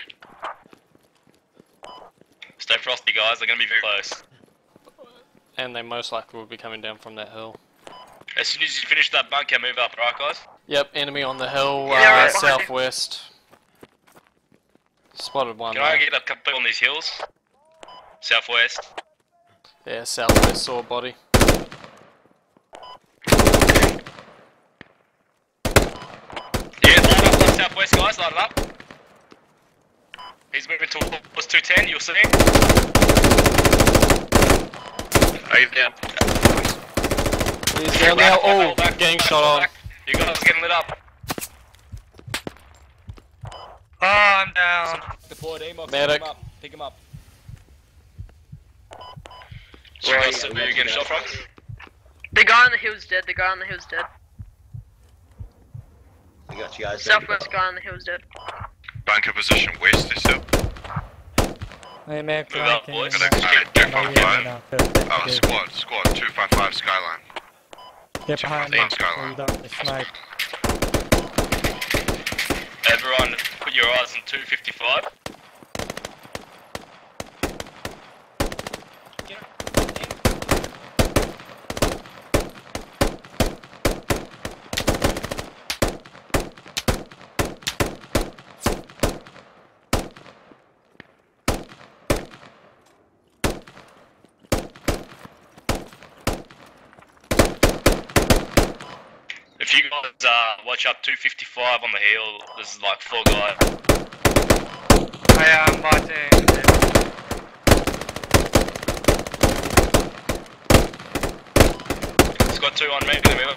Speaker 1: Stay frosty, guys. They're gonna be very close.
Speaker 3: And they most likely will be coming down from that hill.
Speaker 1: As soon as you finish that bunker, move up, right, guys?
Speaker 3: Yep, enemy on the hill, uh,
Speaker 9: Yeah, right.
Speaker 3: southwest. Spotted one
Speaker 1: Can
Speaker 3: there.
Speaker 1: I get a couple people on these hills? Southwest.
Speaker 3: Yeah, southwest saw body.
Speaker 1: Yeah, line up on southwest, guys. Line it up. He's moving towards two ten. You'll see him.
Speaker 8: Oh, he's down.
Speaker 3: He's down now. Oh,
Speaker 1: back,
Speaker 3: getting
Speaker 1: back,
Speaker 3: shot on.
Speaker 1: back. You guys are getting lit up.
Speaker 4: Oh, I'm down.
Speaker 5: Deployed Amos,
Speaker 3: Medic.
Speaker 5: pick him up. Pick him up.
Speaker 1: So you guys, where are you getting shot from?
Speaker 9: The guy on the hill's dead. The guy on the hill's dead.
Speaker 2: We got you guys.
Speaker 9: Southwest guy on the hill's dead.
Speaker 12: Bunker position west is still.
Speaker 13: Hey man,
Speaker 1: Move up,
Speaker 13: can you
Speaker 1: boys.
Speaker 12: Gonna
Speaker 1: Just keep
Speaker 12: two
Speaker 13: Oh,
Speaker 12: five
Speaker 13: yeah,
Speaker 12: five.
Speaker 13: no, perfect,
Speaker 12: Oh,
Speaker 13: good.
Speaker 12: squad, squad, two five five Skyline.
Speaker 13: Get behind me.
Speaker 12: Skyline, Skyline.
Speaker 13: We don't snipe.
Speaker 1: Everyone, put your eyes on two fifty-five. If you guys uh, watch up two fifty-five on the hill, there's like four guys.
Speaker 4: I am watching.
Speaker 1: It's got two on me, move it.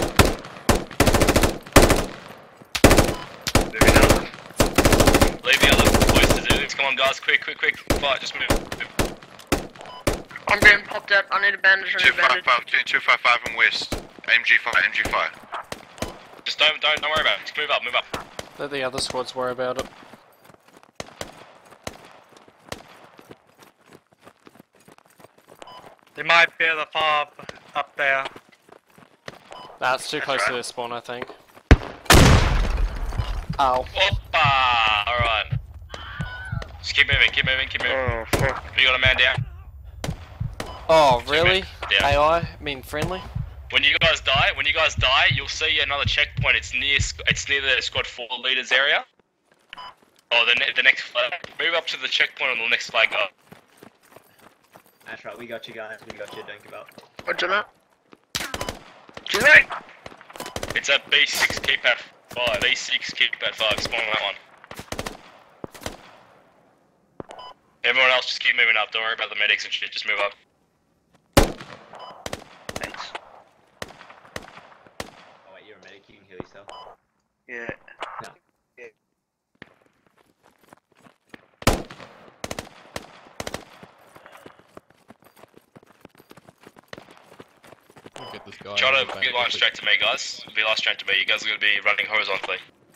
Speaker 2: Moving up.
Speaker 1: Leave the other boys to do this. Come on guys, quick, quick, quick, fight, just move. move.
Speaker 9: I'm getting popped out. I need a bandage. I
Speaker 12: Two
Speaker 9: need a
Speaker 12: five
Speaker 9: bandage.
Speaker 12: five, two five five and west. M G five, M G five.
Speaker 1: Just don't, don't, don't worry about it. Just move up, move up.
Speaker 3: Let the other squads worry about it.
Speaker 4: They might be able to fall up, up there.
Speaker 3: That's too close
Speaker 2: right.
Speaker 3: to their spawn, I think. Ow.
Speaker 1: Oppa! Alright. Just keep moving, keep moving, keep moving.
Speaker 10: Oh, fuck.
Speaker 1: You got a man down.
Speaker 3: Oh, really?
Speaker 1: Yeah.
Speaker 3: A I? I mean, friendly?
Speaker 1: When you guys die, when you guys die, you'll see another checkpoint. It's near, it's near the squad four leaders area. Oh, the ne the next flag. Move up to the checkpoint on the next flag up.
Speaker 2: That's right, we got you guys. We got you. Don't give up.
Speaker 9: What's that?
Speaker 1: It's at B six, keep at five. B six, keep at five. Spawn on that one. Everyone else, just keep moving up. Don't worry about the medics and shit. Just move up.
Speaker 2: Thanks. Oh wait, you're a medic. You can heal yourself.
Speaker 10: Yeah.
Speaker 2: No.
Speaker 5: We'll get this guy.
Speaker 1: Try
Speaker 5: and
Speaker 1: to
Speaker 5: get
Speaker 1: be
Speaker 5: back
Speaker 1: line
Speaker 5: quickly.
Speaker 1: straight to me, guys. Be line straight to me. You guys are going to be running horizontally.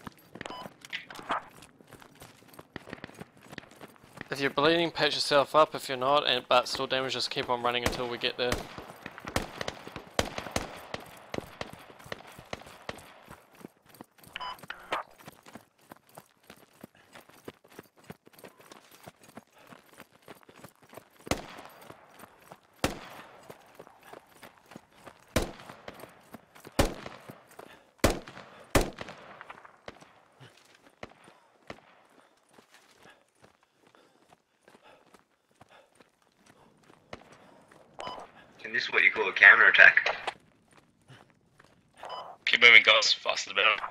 Speaker 3: If you're bleeding, patch yourself up. If you're not, and but still damage, just keep on running until we get there.
Speaker 2: And this is what you call a counter attack.
Speaker 1: Keep moving, guys. Faster the better.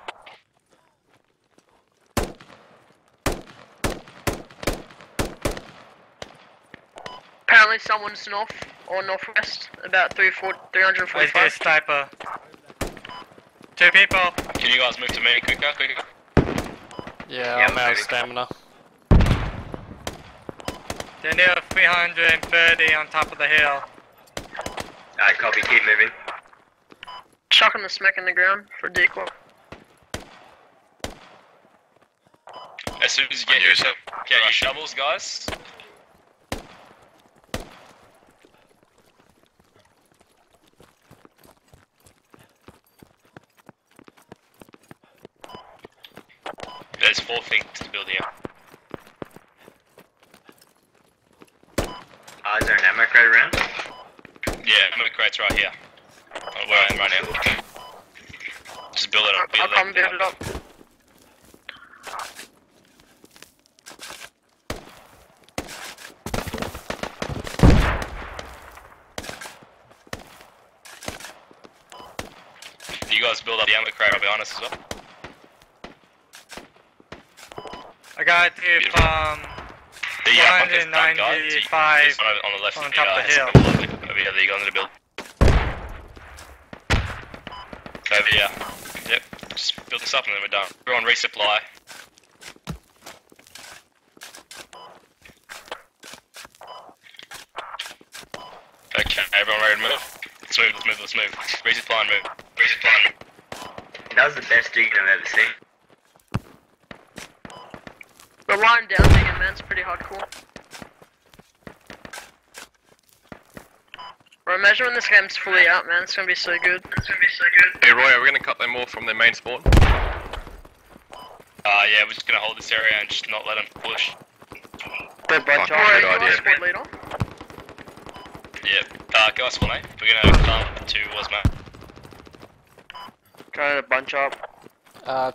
Speaker 9: Apparently someone's north or northwest, about three hundred
Speaker 4: I see a
Speaker 9: forty-five.
Speaker 4: sniper. Two people.
Speaker 1: Can you guys move to me quicker, quicker?
Speaker 3: Yeah,
Speaker 2: Yeah,
Speaker 3: I'm out of
Speaker 2: maybe.
Speaker 3: stamina.
Speaker 4: They're near three hundred thirty on top of the hill.
Speaker 2: Alright, copy. Keep moving.
Speaker 9: chucking the smack in the ground for decoy.
Speaker 1: As soon as you get your, get your shovels, guys. There's four things to build here.
Speaker 2: Uh, is there an ammo crate around?
Speaker 1: Yeah, ammo crate's right here. Oh, where I am right now. Just build it up.
Speaker 9: I'll
Speaker 1: Build
Speaker 9: come
Speaker 1: it
Speaker 9: build it up.
Speaker 1: If you guys build up the ammo crate, I'll be honest as well.
Speaker 4: I got it from
Speaker 1: The, yeah,
Speaker 4: one
Speaker 1: there's that guy.
Speaker 4: ninety-five
Speaker 1: There's one on the left
Speaker 4: on
Speaker 1: of
Speaker 4: top
Speaker 1: you
Speaker 4: of the
Speaker 1: guys.
Speaker 4: hill.
Speaker 1: Over here, there you go into the build. Over here. Yep, just build this up and then we're done. Everyone resupply. Okay, everyone ready to move? Let's move, let's move, let's move. Resupply and move. Resupply and move.
Speaker 2: That was the best digging I've ever seen.
Speaker 9: The line down digging, man, it's pretty hardcore. Bro, imagine when this game's fully out, man, it's gonna be so good. It's gonna be so good.
Speaker 8: Hey Roy, are we gonna cut them off from their main spawn?
Speaker 1: Uh, yeah, we're just gonna hold this area and just not let them push.
Speaker 10: Good bunch
Speaker 8: Fuck,
Speaker 10: of
Speaker 9: Roy,
Speaker 8: good
Speaker 9: you
Speaker 8: idea.
Speaker 9: are squad leader?
Speaker 1: Yep. Uh, guys, for me, we're gonna come to Wasma.
Speaker 10: Trying to bunch up.
Speaker 7: Uh,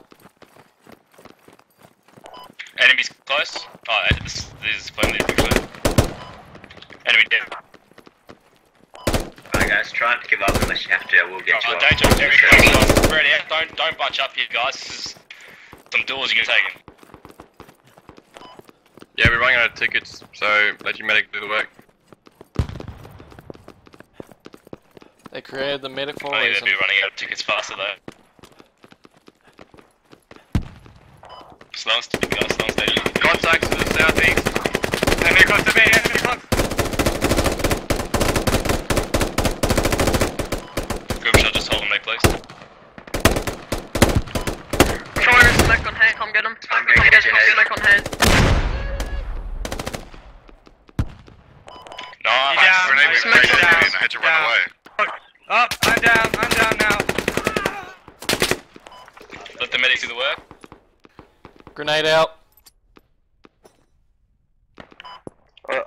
Speaker 1: Enemies close. Oh, this, this is friendly actually. Enemy dead.
Speaker 2: Alright guys, try not to give up unless you have to, we'll get you
Speaker 1: Oh,
Speaker 2: up.
Speaker 1: don't jump every guys. Spread out. Don't don't bunch up here, guys. This is some doors you're gonna take in.
Speaker 8: Yeah, we're running out of tickets, so let your medic do the work.
Speaker 3: They created the medic for
Speaker 1: I
Speaker 3: a
Speaker 1: think
Speaker 3: reason.
Speaker 1: they'd be running out of tickets faster though. Slow and steady, guys. Slow and steady.
Speaker 8: Contacts to the southeast.
Speaker 4: Enemy close to me, enemy close.
Speaker 1: Group shot, just hold them there, please.
Speaker 9: Trying to smack on head, come get him.
Speaker 2: I'm
Speaker 9: Come
Speaker 2: gonna
Speaker 9: get
Speaker 2: get you,
Speaker 9: come
Speaker 2: Hayes.
Speaker 9: smack on head.
Speaker 1: Nice.
Speaker 4: down,
Speaker 12: Grenade was
Speaker 4: Smash
Speaker 12: grenade
Speaker 4: down,
Speaker 12: and I had to run
Speaker 4: down.
Speaker 12: away.
Speaker 4: Up, I'm down, I'm down now.
Speaker 1: Let the medics do the work.
Speaker 3: Grenade out.
Speaker 10: Uh,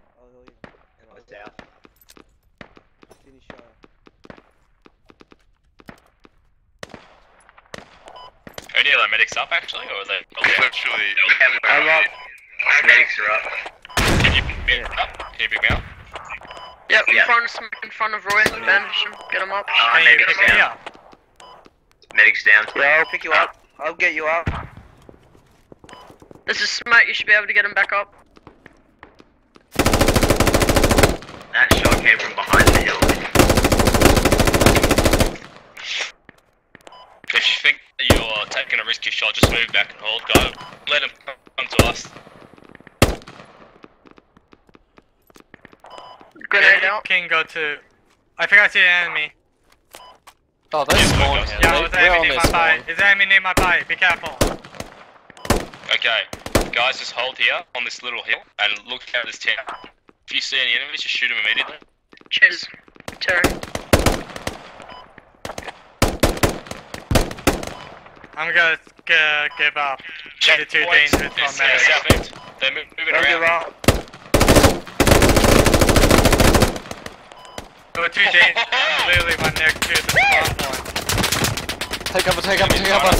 Speaker 1: Are any of our medics up actually, or are they? Oh, yeah.
Speaker 12: Literally,
Speaker 2: I'm up. Medics are up.
Speaker 1: Can you pick me up? Can you pick me up?
Speaker 9: Yep, in
Speaker 2: Yeah.
Speaker 9: front of smack in front of Roy, bandage him, get him up.
Speaker 2: Uh,
Speaker 4: Can you
Speaker 2: medics
Speaker 4: pick me
Speaker 2: down.
Speaker 4: up?
Speaker 2: Medics down.
Speaker 10: yeah, I'll pick you up. I'll get you up.
Speaker 9: This is smack, you should be able to get him back up.
Speaker 2: That shot came from behind the hill.
Speaker 1: If you think that you're taking a risky shot, just move back and hold. Go. Let him come to us.
Speaker 9: Grenade out.
Speaker 4: Can go to. I think I see an enemy.
Speaker 3: Oh, they
Speaker 1: Yeah,
Speaker 3: spawn
Speaker 1: guys.
Speaker 3: here.
Speaker 4: Yeah,
Speaker 3: They,
Speaker 4: there's an
Speaker 3: they're on
Speaker 4: enemy
Speaker 3: their
Speaker 4: near my body.
Speaker 3: spawn.
Speaker 4: There's an enemy near my body. Be careful.
Speaker 1: Okay, guys, just hold here on this little hill and look at this town. If you see any enemies, just shoot them immediately.
Speaker 9: Cheers. Terry.
Speaker 4: I'm gonna uh, give up.
Speaker 1: Check
Speaker 4: It's too
Speaker 1: points.
Speaker 4: dangerous for
Speaker 1: It's, uh,
Speaker 4: medics.
Speaker 1: south end. They're mo- moving
Speaker 10: Don't give
Speaker 1: around.
Speaker 10: up.
Speaker 4: Go too dangerous. I'm literally right next to the spawn point.
Speaker 3: Take cover, take cover, take cover.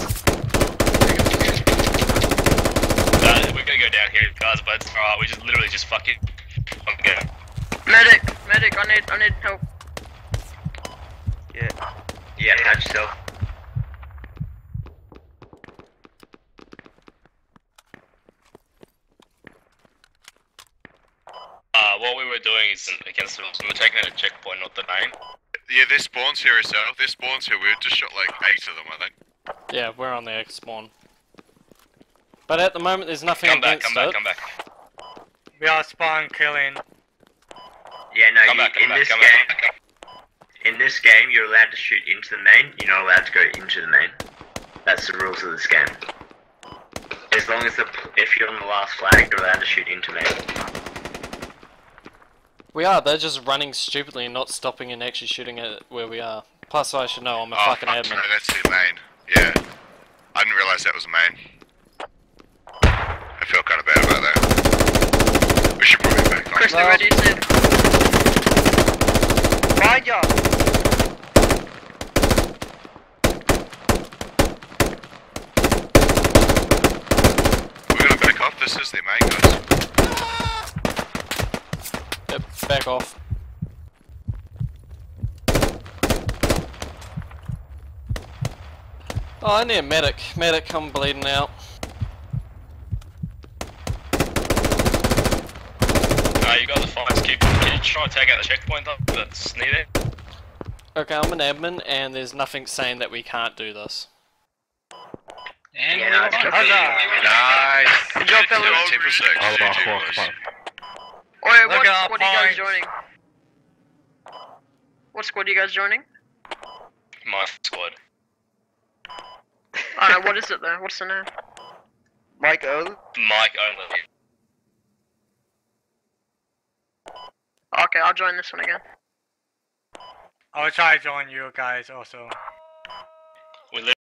Speaker 1: Uh, we're gonna go down here, guys, but it's alright. We just literally just fuck it. Okay.
Speaker 9: Medic, medic, I need, I need help.
Speaker 10: Yeah.
Speaker 2: Yeah, patch yourself.
Speaker 1: Uh, what we were doing is against them. We were taking out a checkpoint, not the name.
Speaker 12: yeah, this spawns here itself. This spawns here. We just shot like eight of them, I think.
Speaker 3: Yeah, we're on the X spawn. But at the moment, there's nothing
Speaker 1: Come back,
Speaker 3: against
Speaker 1: come back,
Speaker 3: it.
Speaker 1: come back.
Speaker 4: We are spawn killing.
Speaker 2: Yeah, no,
Speaker 1: Come
Speaker 2: you,
Speaker 1: back, come
Speaker 2: in
Speaker 1: back,
Speaker 2: this
Speaker 1: come
Speaker 2: game,
Speaker 1: back.
Speaker 2: in in this game, you're allowed to shoot into the main. You're not allowed to go into the main. That's the rules of this game. As long as the if you're on the last flag, you're allowed to shoot into main.
Speaker 3: We are, they're just running stupidly and not stopping and actually shooting at where we are. Plus, I should know, I'm a
Speaker 12: Oh,
Speaker 3: fucking
Speaker 12: fuck,
Speaker 3: admin.
Speaker 12: no, that's the main. Yeah. I didn't realise that was a main. I feel kind of bad about that. We should probably back off.
Speaker 9: Chris, they're ready to sit.
Speaker 10: Find ya!
Speaker 12: We're gonna back off. This is their main, guys.
Speaker 3: Yep, back off. Oh, I need a medic. Medic, I'm bleeding out.
Speaker 1: Uh, you got the fights, keep. Can you try and take out the checkpoint though? That's needed.
Speaker 3: Okay, I'm an admin, and there's nothing saying that we can't do this.
Speaker 9: And
Speaker 2: Yeah, no, it's good.
Speaker 12: Nice.
Speaker 9: Good job, fellas.
Speaker 12: ten percent.
Speaker 7: Allah Akbar.
Speaker 9: Alright,
Speaker 4: Look
Speaker 9: what
Speaker 4: at our
Speaker 9: squad are you guys
Speaker 4: points.
Speaker 9: joining? What squad are you guys joining?
Speaker 1: My squad.
Speaker 9: I don't know, what is it though? What's the name?
Speaker 10: Mike O.
Speaker 1: Mike only.
Speaker 9: Okay, I'll join this one again.
Speaker 4: I'll try to join you guys also.
Speaker 1: We live